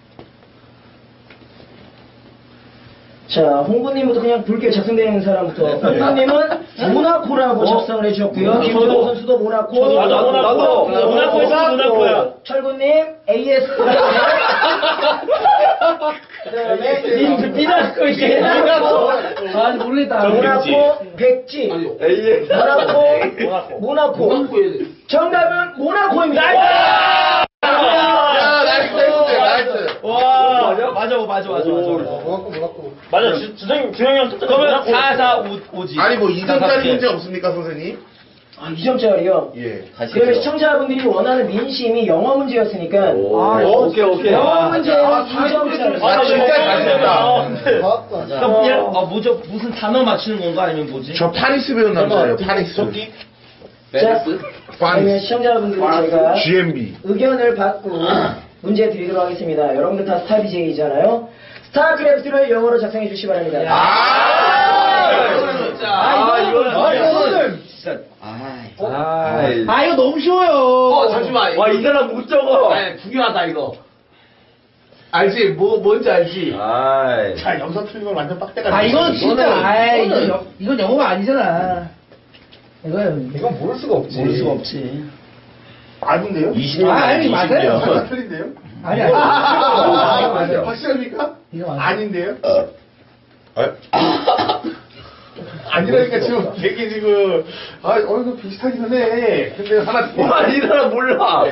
자, 홍보님부터 그냥 붉게 작성되어 있는 사람부터. 홍보님은 모나코라고 작성을 해주셨고요. 어, 김정호 저도. 선수도 모나코. 저도 모나코. 나도. 모나코 있어, 모나코야. 철구님, 에이에스. 그 다음에, 님, 미나코 이렇게. 모나코. 아, 모르겠다. 모나코 백지. 아니, 에이. 모나코 모나코. 모나코에 정답은 모나코입니다. 야, 나이스, 나이스, 나이스. 와, 맞아, 맞아, 맞아, 맞아. 뭐갖고 뭐갖고. 맞아, 주- 주성이, 주영이 형 똑같아. 그러면 사, 사, 오, 오지. 아니, 뭐, 이 점짜리 문제 없습니까, 선생님? 아, 이 점짜리요? 예. 그러면 시청자분들이 원하는 민심이 영어 문제였으니까 아, 오케이, 오케이. 영어 아, 문제는 이 점짜리. 아, 진짜 잘했다. 그럼 그냥, 아, 뭐죠? 무슨 단어 맞추는 건가? 아니면 뭐지? 저 파리스 배운 남자예요, 파리스. 자, 그러면 파리스. 시청자분들이 제가 지엠비. 의견을 받고 문제 드리도록 하겠습니다. 여러분들 다 스타 비제이잖아요. 스타크래프트를 영어로 작성해 주시기 바랍니다. 아! 진짜. 아, 이거는, 아, 이거는 진짜. 아이. 아, 이거 너무 쉬워요. 어, 잠시만. 와, 이 사람 못 적어. 아니, 중요하다, 이거. 알지? 뭐, 뭔지 알지? 아이. 자, 영상 틀린 건 완전 빡대가. 아, 이거는 진짜, 이거는- 아이, 이건, 영- 이건 영어가 아니잖아. 이건, 이건 모를 수가 없지. 모를 수가 없지. 아닌데요? 이십 아, 아니, 맞아요. 하나 틀린데요? 아니, 아니. 아, 이거 맞아요. 확실합니까? 이거 맞아요. 아닌데요? 아, 아니라니까 지금 되게 지금 아 얼굴 비슷하기는 해. 근데 하나 틀린 와, 이 사람 몰라.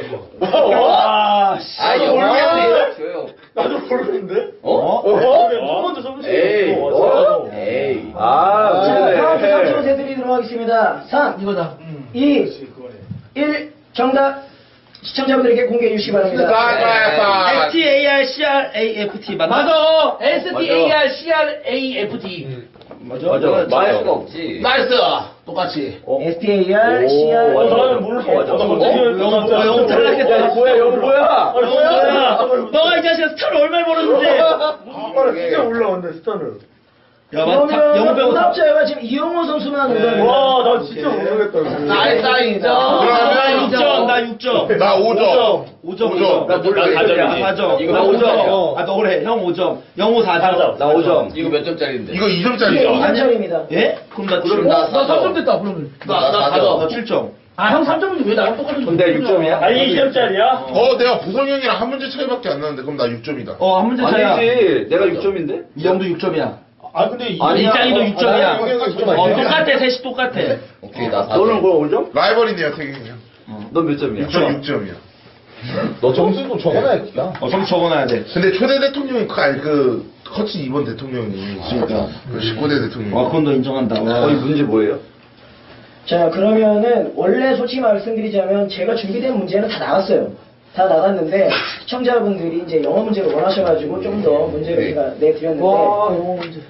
와, 씨. 아, 이거 모르겠네. 나도 모르는데? 어? 어? 먼저 써보세요. 에이. 어? 에이. 아, 자, 카운트 삼 초 그래. 세드리도록 하겠습니다. 삼, 이거다. 이, 그거네. 일. 정답 시청자분들에게 공개해 주시기 바랍니다. 아, S T A R C R A F T 맞나? 맞아. S T A R C R A F T. 맞아. 맞아. 맞아. 수가 없지. 나이스! 똑같이. S T A R C R 오, A F T. 저는 몰라. 맞아. 어? 영어 뭐야, 영어 탈락했다. 야, 뭐야, 영어 뭐야? 뭐야? 너가 이 자식아 스타를 얼마나 벌었는데? 아, 진짜 올라온다 스타를. 야, 맞, 다- 영어 그러면 배우 다. 오답자가 지금 이용호 선수만 오답입니다. 와, 나 진짜 모르겠다. 나이스, 나이스. 나 육 점, 나 육 점. 나 오 점. 오 점, 오 점. 나 몰라. 사 점, 이거 사 점. 이거 나 오 점. 점. 아, 너 그래. 형 오 점. 영호 사 점. 나 오 점. 이거 몇 점짜리인데? 이거 이 이게 점짜리죠? 이 점짜리입니다. 예? 그럼 나 칠 나 점. 사 나 삼 점 점. 됐다, 그러면. 나, 나 사 나 점. 칠 점. 아, 형 삼 점인데 왜 나랑 똑같은 근데 육 점이야? 아니, 이 점짜리야? 어, 내가 보성이 형이랑 한 문제 차이밖에 안 나는데, 그럼 나 육 점이다. 어, 한 문제 차이야. 아니지. 내가 육 점인데? 이 형도 육 점이야. 아 근데 이 아니, 이장이도 육 점이야. 아, 이거 육 점 어, 아니야? 똑같아. 셋이 똑같아. 오케이, 나 사 너는 점. 그럼 오 점? 라이벌이네요, 태균이 형. 넌 몇 점이야? 육 점, 육 점이야. 너 점수도 적어놔야겠다. 어, 좀 적어놔야 돼. 근데 초대 대통령이, 그, 아니, 그, 커치 이번 대통령이. 그러니까. 그 십구 대 대통령. 와, 그건 너 인정한다. 와. 어, 이 문제 뭐예요? 자, 그러면은 원래 솔직히 말씀드리자면 제가 준비된 문제는 다 나왔어요. 다 나갔는데 시청자분들이 이제 영어 문제를 원하셔가지고 좀 더 문제를 제가 내드렸는데 와, 영어 문제.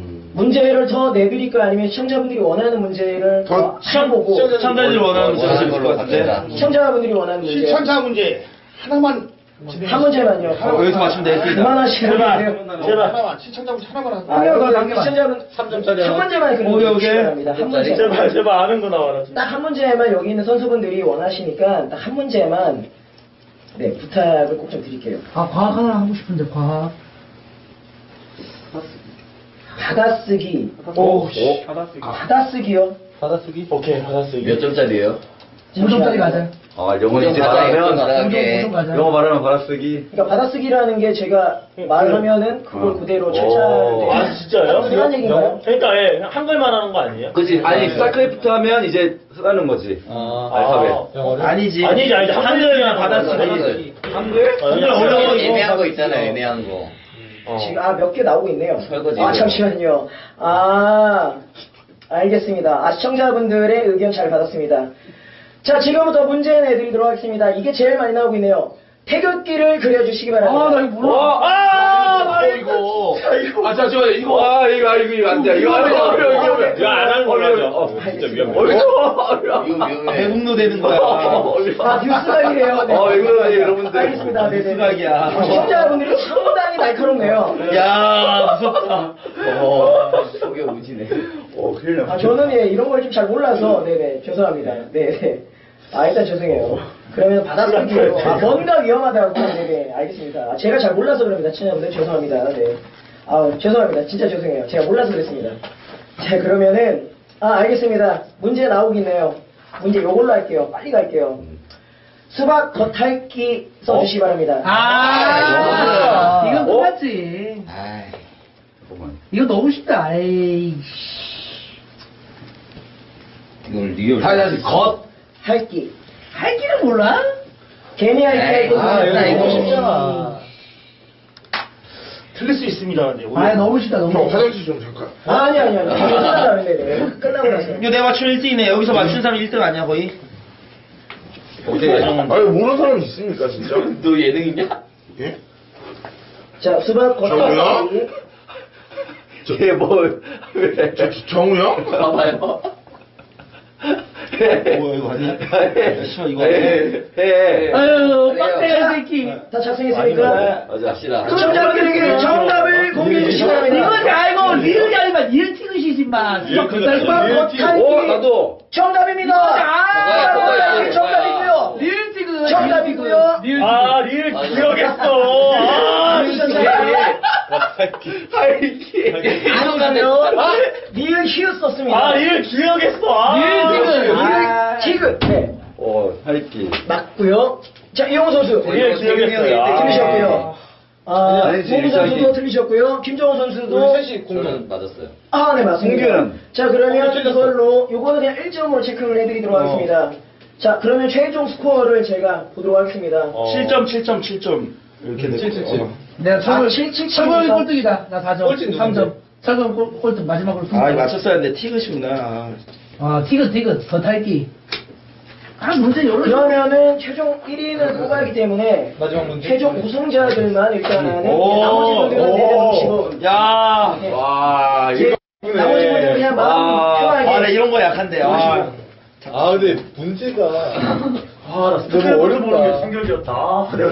문제를 더 내드릴까요? 아니면 시청자분들이 원하는 문제를 더 더 해보고 시청자들이 원하는 문제 하실 것 같은데. 시청자분들이 원하는 문제 시청자 문제 하나만 한 문제만요. 어, 여기서 맞추면 되겠습니다. 그만하시라고요. 제발 하나만 시청자 문제 하나만 하자. 아, 여러분 시청자분 삼 점짜리 한 문제만 그럼 오케이, 오케이. 주시기 바랍니다. 한 문제. 제발, 제발 아는 거 나와라. 딱 한 문제만 여기 있는 선수분들이 원하시니까 딱 한 문제만 네 부탁을 꼭 좀 드릴게요. 아, 과학 하나 하고 싶은데, 과학. 받아쓰기. 오, 받아쓰기요? 받아쓰기. 오케이, 받았어. 몇 점짜리예요? 오 점짜리 맞아요. 아, 영어 이제 가자, 말하면, 가자. 오 점 맞아요. 영어 말하면 받아쓰기. 그러니까 받아쓰기라는 게 제가 말하면은 그걸 어. 그대로 오. 철자를 아, 진짜요? 그런 얘기인가요? 그러니까, 예, 한글만 하는 거 아니에요? 그치. 아니, 스타크래프트 하면 이제 쓰라는 거지. 아, 알파벳. 아니지. 아니지, 아니지. 한글이랑 한글. 받아쓰기. 한글? 어, 한글 어려워. 애매한 거 있잖아, 애매한 거. 어. 지금 아 몇 개 나오고 있네요. 설거지 아 이거. 잠시만요. 아 알겠습니다. 아 시청자분들의 의견 잘 받았습니다. 자 지금부터 문제 내드리도록 하겠습니다. 이게 제일 많이 나오고 있네요. 태극기를 그려주시기 바랍니다. 아, 나 이거 몰라. 와, 아, 아, 이거. 아, 잠시만요, 이거. 아, 이거, 이거, 이거 안 돼. 이거 안 돼. 어려워, 이거 왜. 이거 안 하는 걸로 하죠. 어, 진짜 위험해. 어려워. 이거 위험해. 배국노 되는 거야. 아 뉴스각이래요. 네. 어, 이거, 여러분들. 알겠습니다. 네네. 뉴스각이야. 시청자분들이 상당히 날카롭네요. 야, 무섭다. 어, 속에 우지네. 어, 큰일 났어. 아 저는 예 이런 걸 좀 잘 몰라서 네네 죄송합니다. 네네. 아 일단 죄송해요. 그러면 받아쓰기로 아 뭔가 위험하다고 네네 알겠습니다. 아, 제가 잘 몰라서 그럽니다. 친구분들 죄송합니다. 네. 아 죄송합니다. 진짜 죄송해요. 제가 몰라서 그랬습니다. 자 그러면은 아 알겠습니다. 문제 나오고 있네요. 문제 요걸로 할게요. 빨리 갈게요. 수박 겉핥기 써주시기 바랍니다. 아, 아, 이건 어? 똑같지. 아이. 잠깐만. 이거 너무 쉽다. 에이. 이걸 리얼. 다시 겉. 할기. 할기를 몰라? 괜히 할기 할거 아, 이거 너무 쉽잖아. 틀릴 수 있습니다. 네, 오늘. 아, 너무 쉽다, 너무 형 쉽다. 화장실 좀 잠깐. 아니 아니 아니. 끝나고 끝나고 나서. 이거 내가 맞춘 일 등이네. 여기서 맞춘 사람 일 등 아니야 거의? 어떻게? 아니 모르는 사람 있습니까 진짜? 너 예능 있냐? 예? 자 수박 정우야? 겉바퀴. 쟤 뭘? 왜? 저, 정우 형? 봐봐요. 뭐야 이거 아니야? 씨발 이거 아니야? 해. 아유, 빡대가 새끼. 다 작성했습니까? 맞아. 갑시다. 시청자분들에게 정답을 공개해 주시기 바랍니다. 이건 알고, 리을이 아니면 리을 티그시지 마. 수박 겉달 수박 겉할기. 오, 나도. 정답입니다. 아, 정답이고요. 리을 티그. 정답이고요. 리을 티그. 아, 리를 기억했어. 아, 할기. 아니면 리을 히읗 썼습니다. 아, 리를 기억했어. 아, 리을 티그. 리을 티그. 네. 어, 할기. 맞고요. 자, 이용호 선수. 리을 기억했어요. 아. 틀리셨고요. 아, 아니지, 홍구 선수도 일상이. 틀리셨고요. 김정호 선수도. 저는 맞았어요. 아, 네, 맞습니다. 홍규는. 자, 그러면 이걸로, 요거는 그냥 일 점으로 체크를 해드리도록 하겠습니다. 자, 그러면 최종 스코어를 제가 보도록 하겠습니다. 어. 칠 점 칠 점 칠 점 이렇게 칠, 칠, 칠. 됐고. 내가 아, 철을, 칠, 칠, 철거이 칠입니까? 꼴등이다. 나 사 점. 꼴찌 삼 점. 누군데? 철거이 꼴- 꼴등 마지막으로 아 이거 맞췄어야 했는데 티그시구나. 아. 아, 티그, 티그. 겉할기. 아, 문제 여러 그러면은 최종 일 위는 뽑아야기 때문에 마지막 문제. 최종 우승자들만 일단은 오, 나머지 분들은 오. 내려놓으시고 야. 네. 와 이제 이거 나머지 분들은 그냥 마음 아, 편하게 아, 나 이런 거 약한데. 아. 아 근데 문제가 아, 나 너무 어렵다. 보는 게 충격이었다. 아, 내가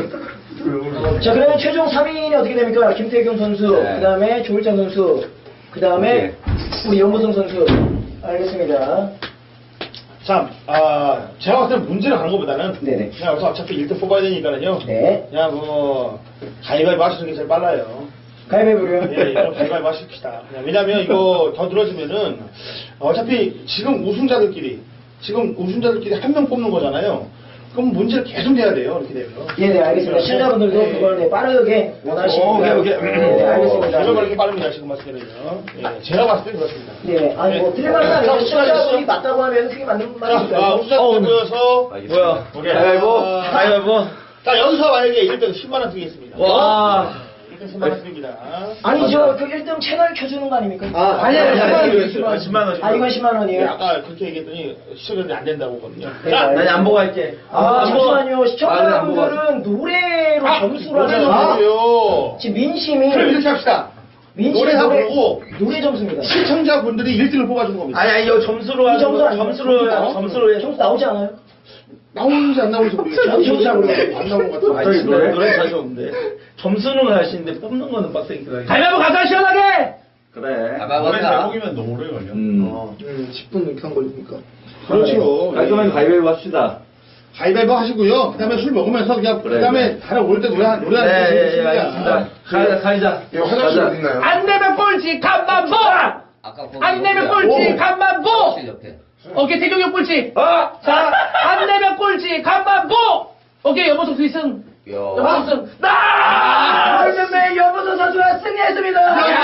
자 그러면 최종 삼 위는 어떻게 됩니까? 김태경 선수, 네. 그 다음에 조일장 선수, 그 다음에 우리 연무성 선수. 알겠습니다. 참, 아, 제가 봤을 때 문제를 가는 것보다는 네네. 그냥 여기서 어차피 일 등 뽑아야 되니까는요. 네. 그냥 뭐 가위바위보 하시는 게 제일 빨라요. 가위바위보요. 예, 이거 가위바위보 하십시다. 그냥 왜냐면 이거 더 늘어지면은 어차피 지금 우승자들끼리 지금 우승자들끼리 한 명 뽑는 거잖아요. 그럼 문제를 계속 내야 돼요. 이렇게 되면. 예, 네, 알겠습니다. 시청자분들도 네. 그걸 네, 빠르게 원하시니까. 오케이, 오케이. 네, 네, 알겠습니다. 제가 그렇게 빠릅니다. 지금 봤을 때는요. 예, 제가 봤을 때 그렇습니다. 네, 아니 뭐 틀린 말은 아니고 시청자분이 맞다고 하면 그게 맞는 자, 아, 말이니까요. 우승자들 모여서 뭐야? 가위바위보. 가위바위보. 자, 여기서 만약에 일 등 십만 원 드리겠습니다. 와. 일 등 십만 원 드립니다. 아니죠, 그 일 등 채널 켜주는 거 아닙니까? 아, 아니야, 아니, 십만 아니, 원, 아니, 십만 원. 십만 원. 아, 이건 십만 예, 원이에요? 아까 그렇게 얘기했더니 시청자들이 안 된다고 하거든요. 네, 자, 알겠습니다. 난 안 보고 할게. 아, 잠시만요. 안 시청자분들은 노래로 아, 점수를 노래 하잖아요. 점수요. 지금 민심이 그럼 이렇게 합시다. 민심 노래 다 노래, 부르고 노래 점수입니다. 시청자분들이 일 등을 뽑아주는 겁니다. 아니 아니 이거 점수로 이 하는 점수 거 아니에요? 점수로 점수 해. 나와? 점수로 해. 점수 나오지 않아요? 나오는지 안 나오는지 모르겠어요. 저도 점수 잘 모르겠어요. 안 나오는 것 같아요. 아니 노래 노래 자주 없는데. 점수는 하시는데 뽑는 거는 빡세니까. 가위바위보 가자, 시원하게! 그래. 가봐봐. 너무 오래 걸려. 음. 음, 십 분 이렇게 한 거니까. 그렇죠. 깔끔하게 가위바위보 합시다. 가위바위보 하시고요. 그 다음에 술 먹으면서 그냥 그 그래. 다음에 다른 올 때 노래 한- 노래 네, 하는 거 예, 예, 좋습니다. 알겠습니다. 가자, 가자. 이거 화장실 가자. 어디 있나요? 안 내면 꼴찌, 간만 보! 아까 거기 안 내면 뭐야? 꼴찌, 오. 간만 보! 화장실 옆에. 오케이, 태경이 꼴찌. 아! 자, 안 내면 꼴찌, 간만 보! 오케이, 여보석 스승. 야. 여보석 승. 나! 월드맨 연보선 선수가 승리했습니다.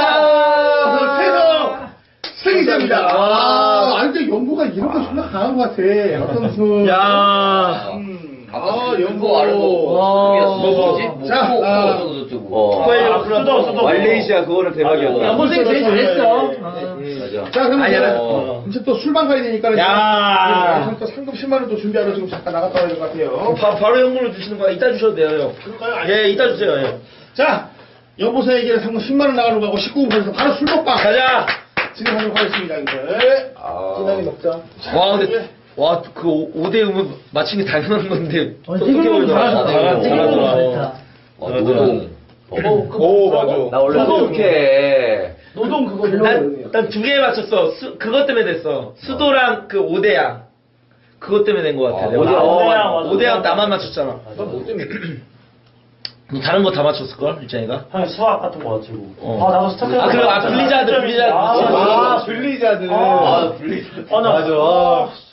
야, 세종 승리자입니다. 아, 아니 근데 연보가 이런 거 존나 강한 것 같아. 어떤 수. 야. 음. 아까 아, 연고 알고. 와. 뭐지? 자, 뭐, 아. 뭐 어쩌고 저쩌고. 어. 빨리 수도 수도. 말레이시아 그거는 대박이었다. 여보석이 제일 잘했어. 네, 네. 어. 맞아. 자, 그러면 아니야, 이제, 어. 이제 또 술방 가야 되니까. 야. 네, 또 상금 십만 원 또 준비하러 지금 잠깐 나갔다 와야 될 것 같아요. 바, 바로 현금을 주시는 거야. 이따 주셔도 돼요, 형. 그럴까요? 아니, 예, 이따 주세요. 예. 자, 여보세에게는 상금 십만 원 나가는 거고 십구 분 거기서 바로 술 먹방 가자. 진행하도록 하겠습니다. 이제. 진하게 먹자. 와, 근데 와, 그 오 대 음은 맞힌 게 당연한 건데. 어, 태경이 잘하셨다. 잘하- 태경이 잘하더라. 잘했다. 어, 노동. 오, 맞아. 나 원래 똑똑해. 노동 그거 난, 난 두 개 맞췄어. 수, 그것 때문에 됐어. 수도랑 그 오대양. 그것 때문에 된 것 같아. 아, 내가. 오대양, 오대양 맞아. 오대양 나만 맞췄잖아. 뭐 때문에? 너 다른 거 다 맞췄을걸? 일장이가? 한 수학 같은 거 가지고. 어. 아, 나도 스타트. 아, 그래, 아, 블리자드, 블리자드. 아, 아, 맞아. 블리자드. 아, 블리자드. 아, 나. 맞아.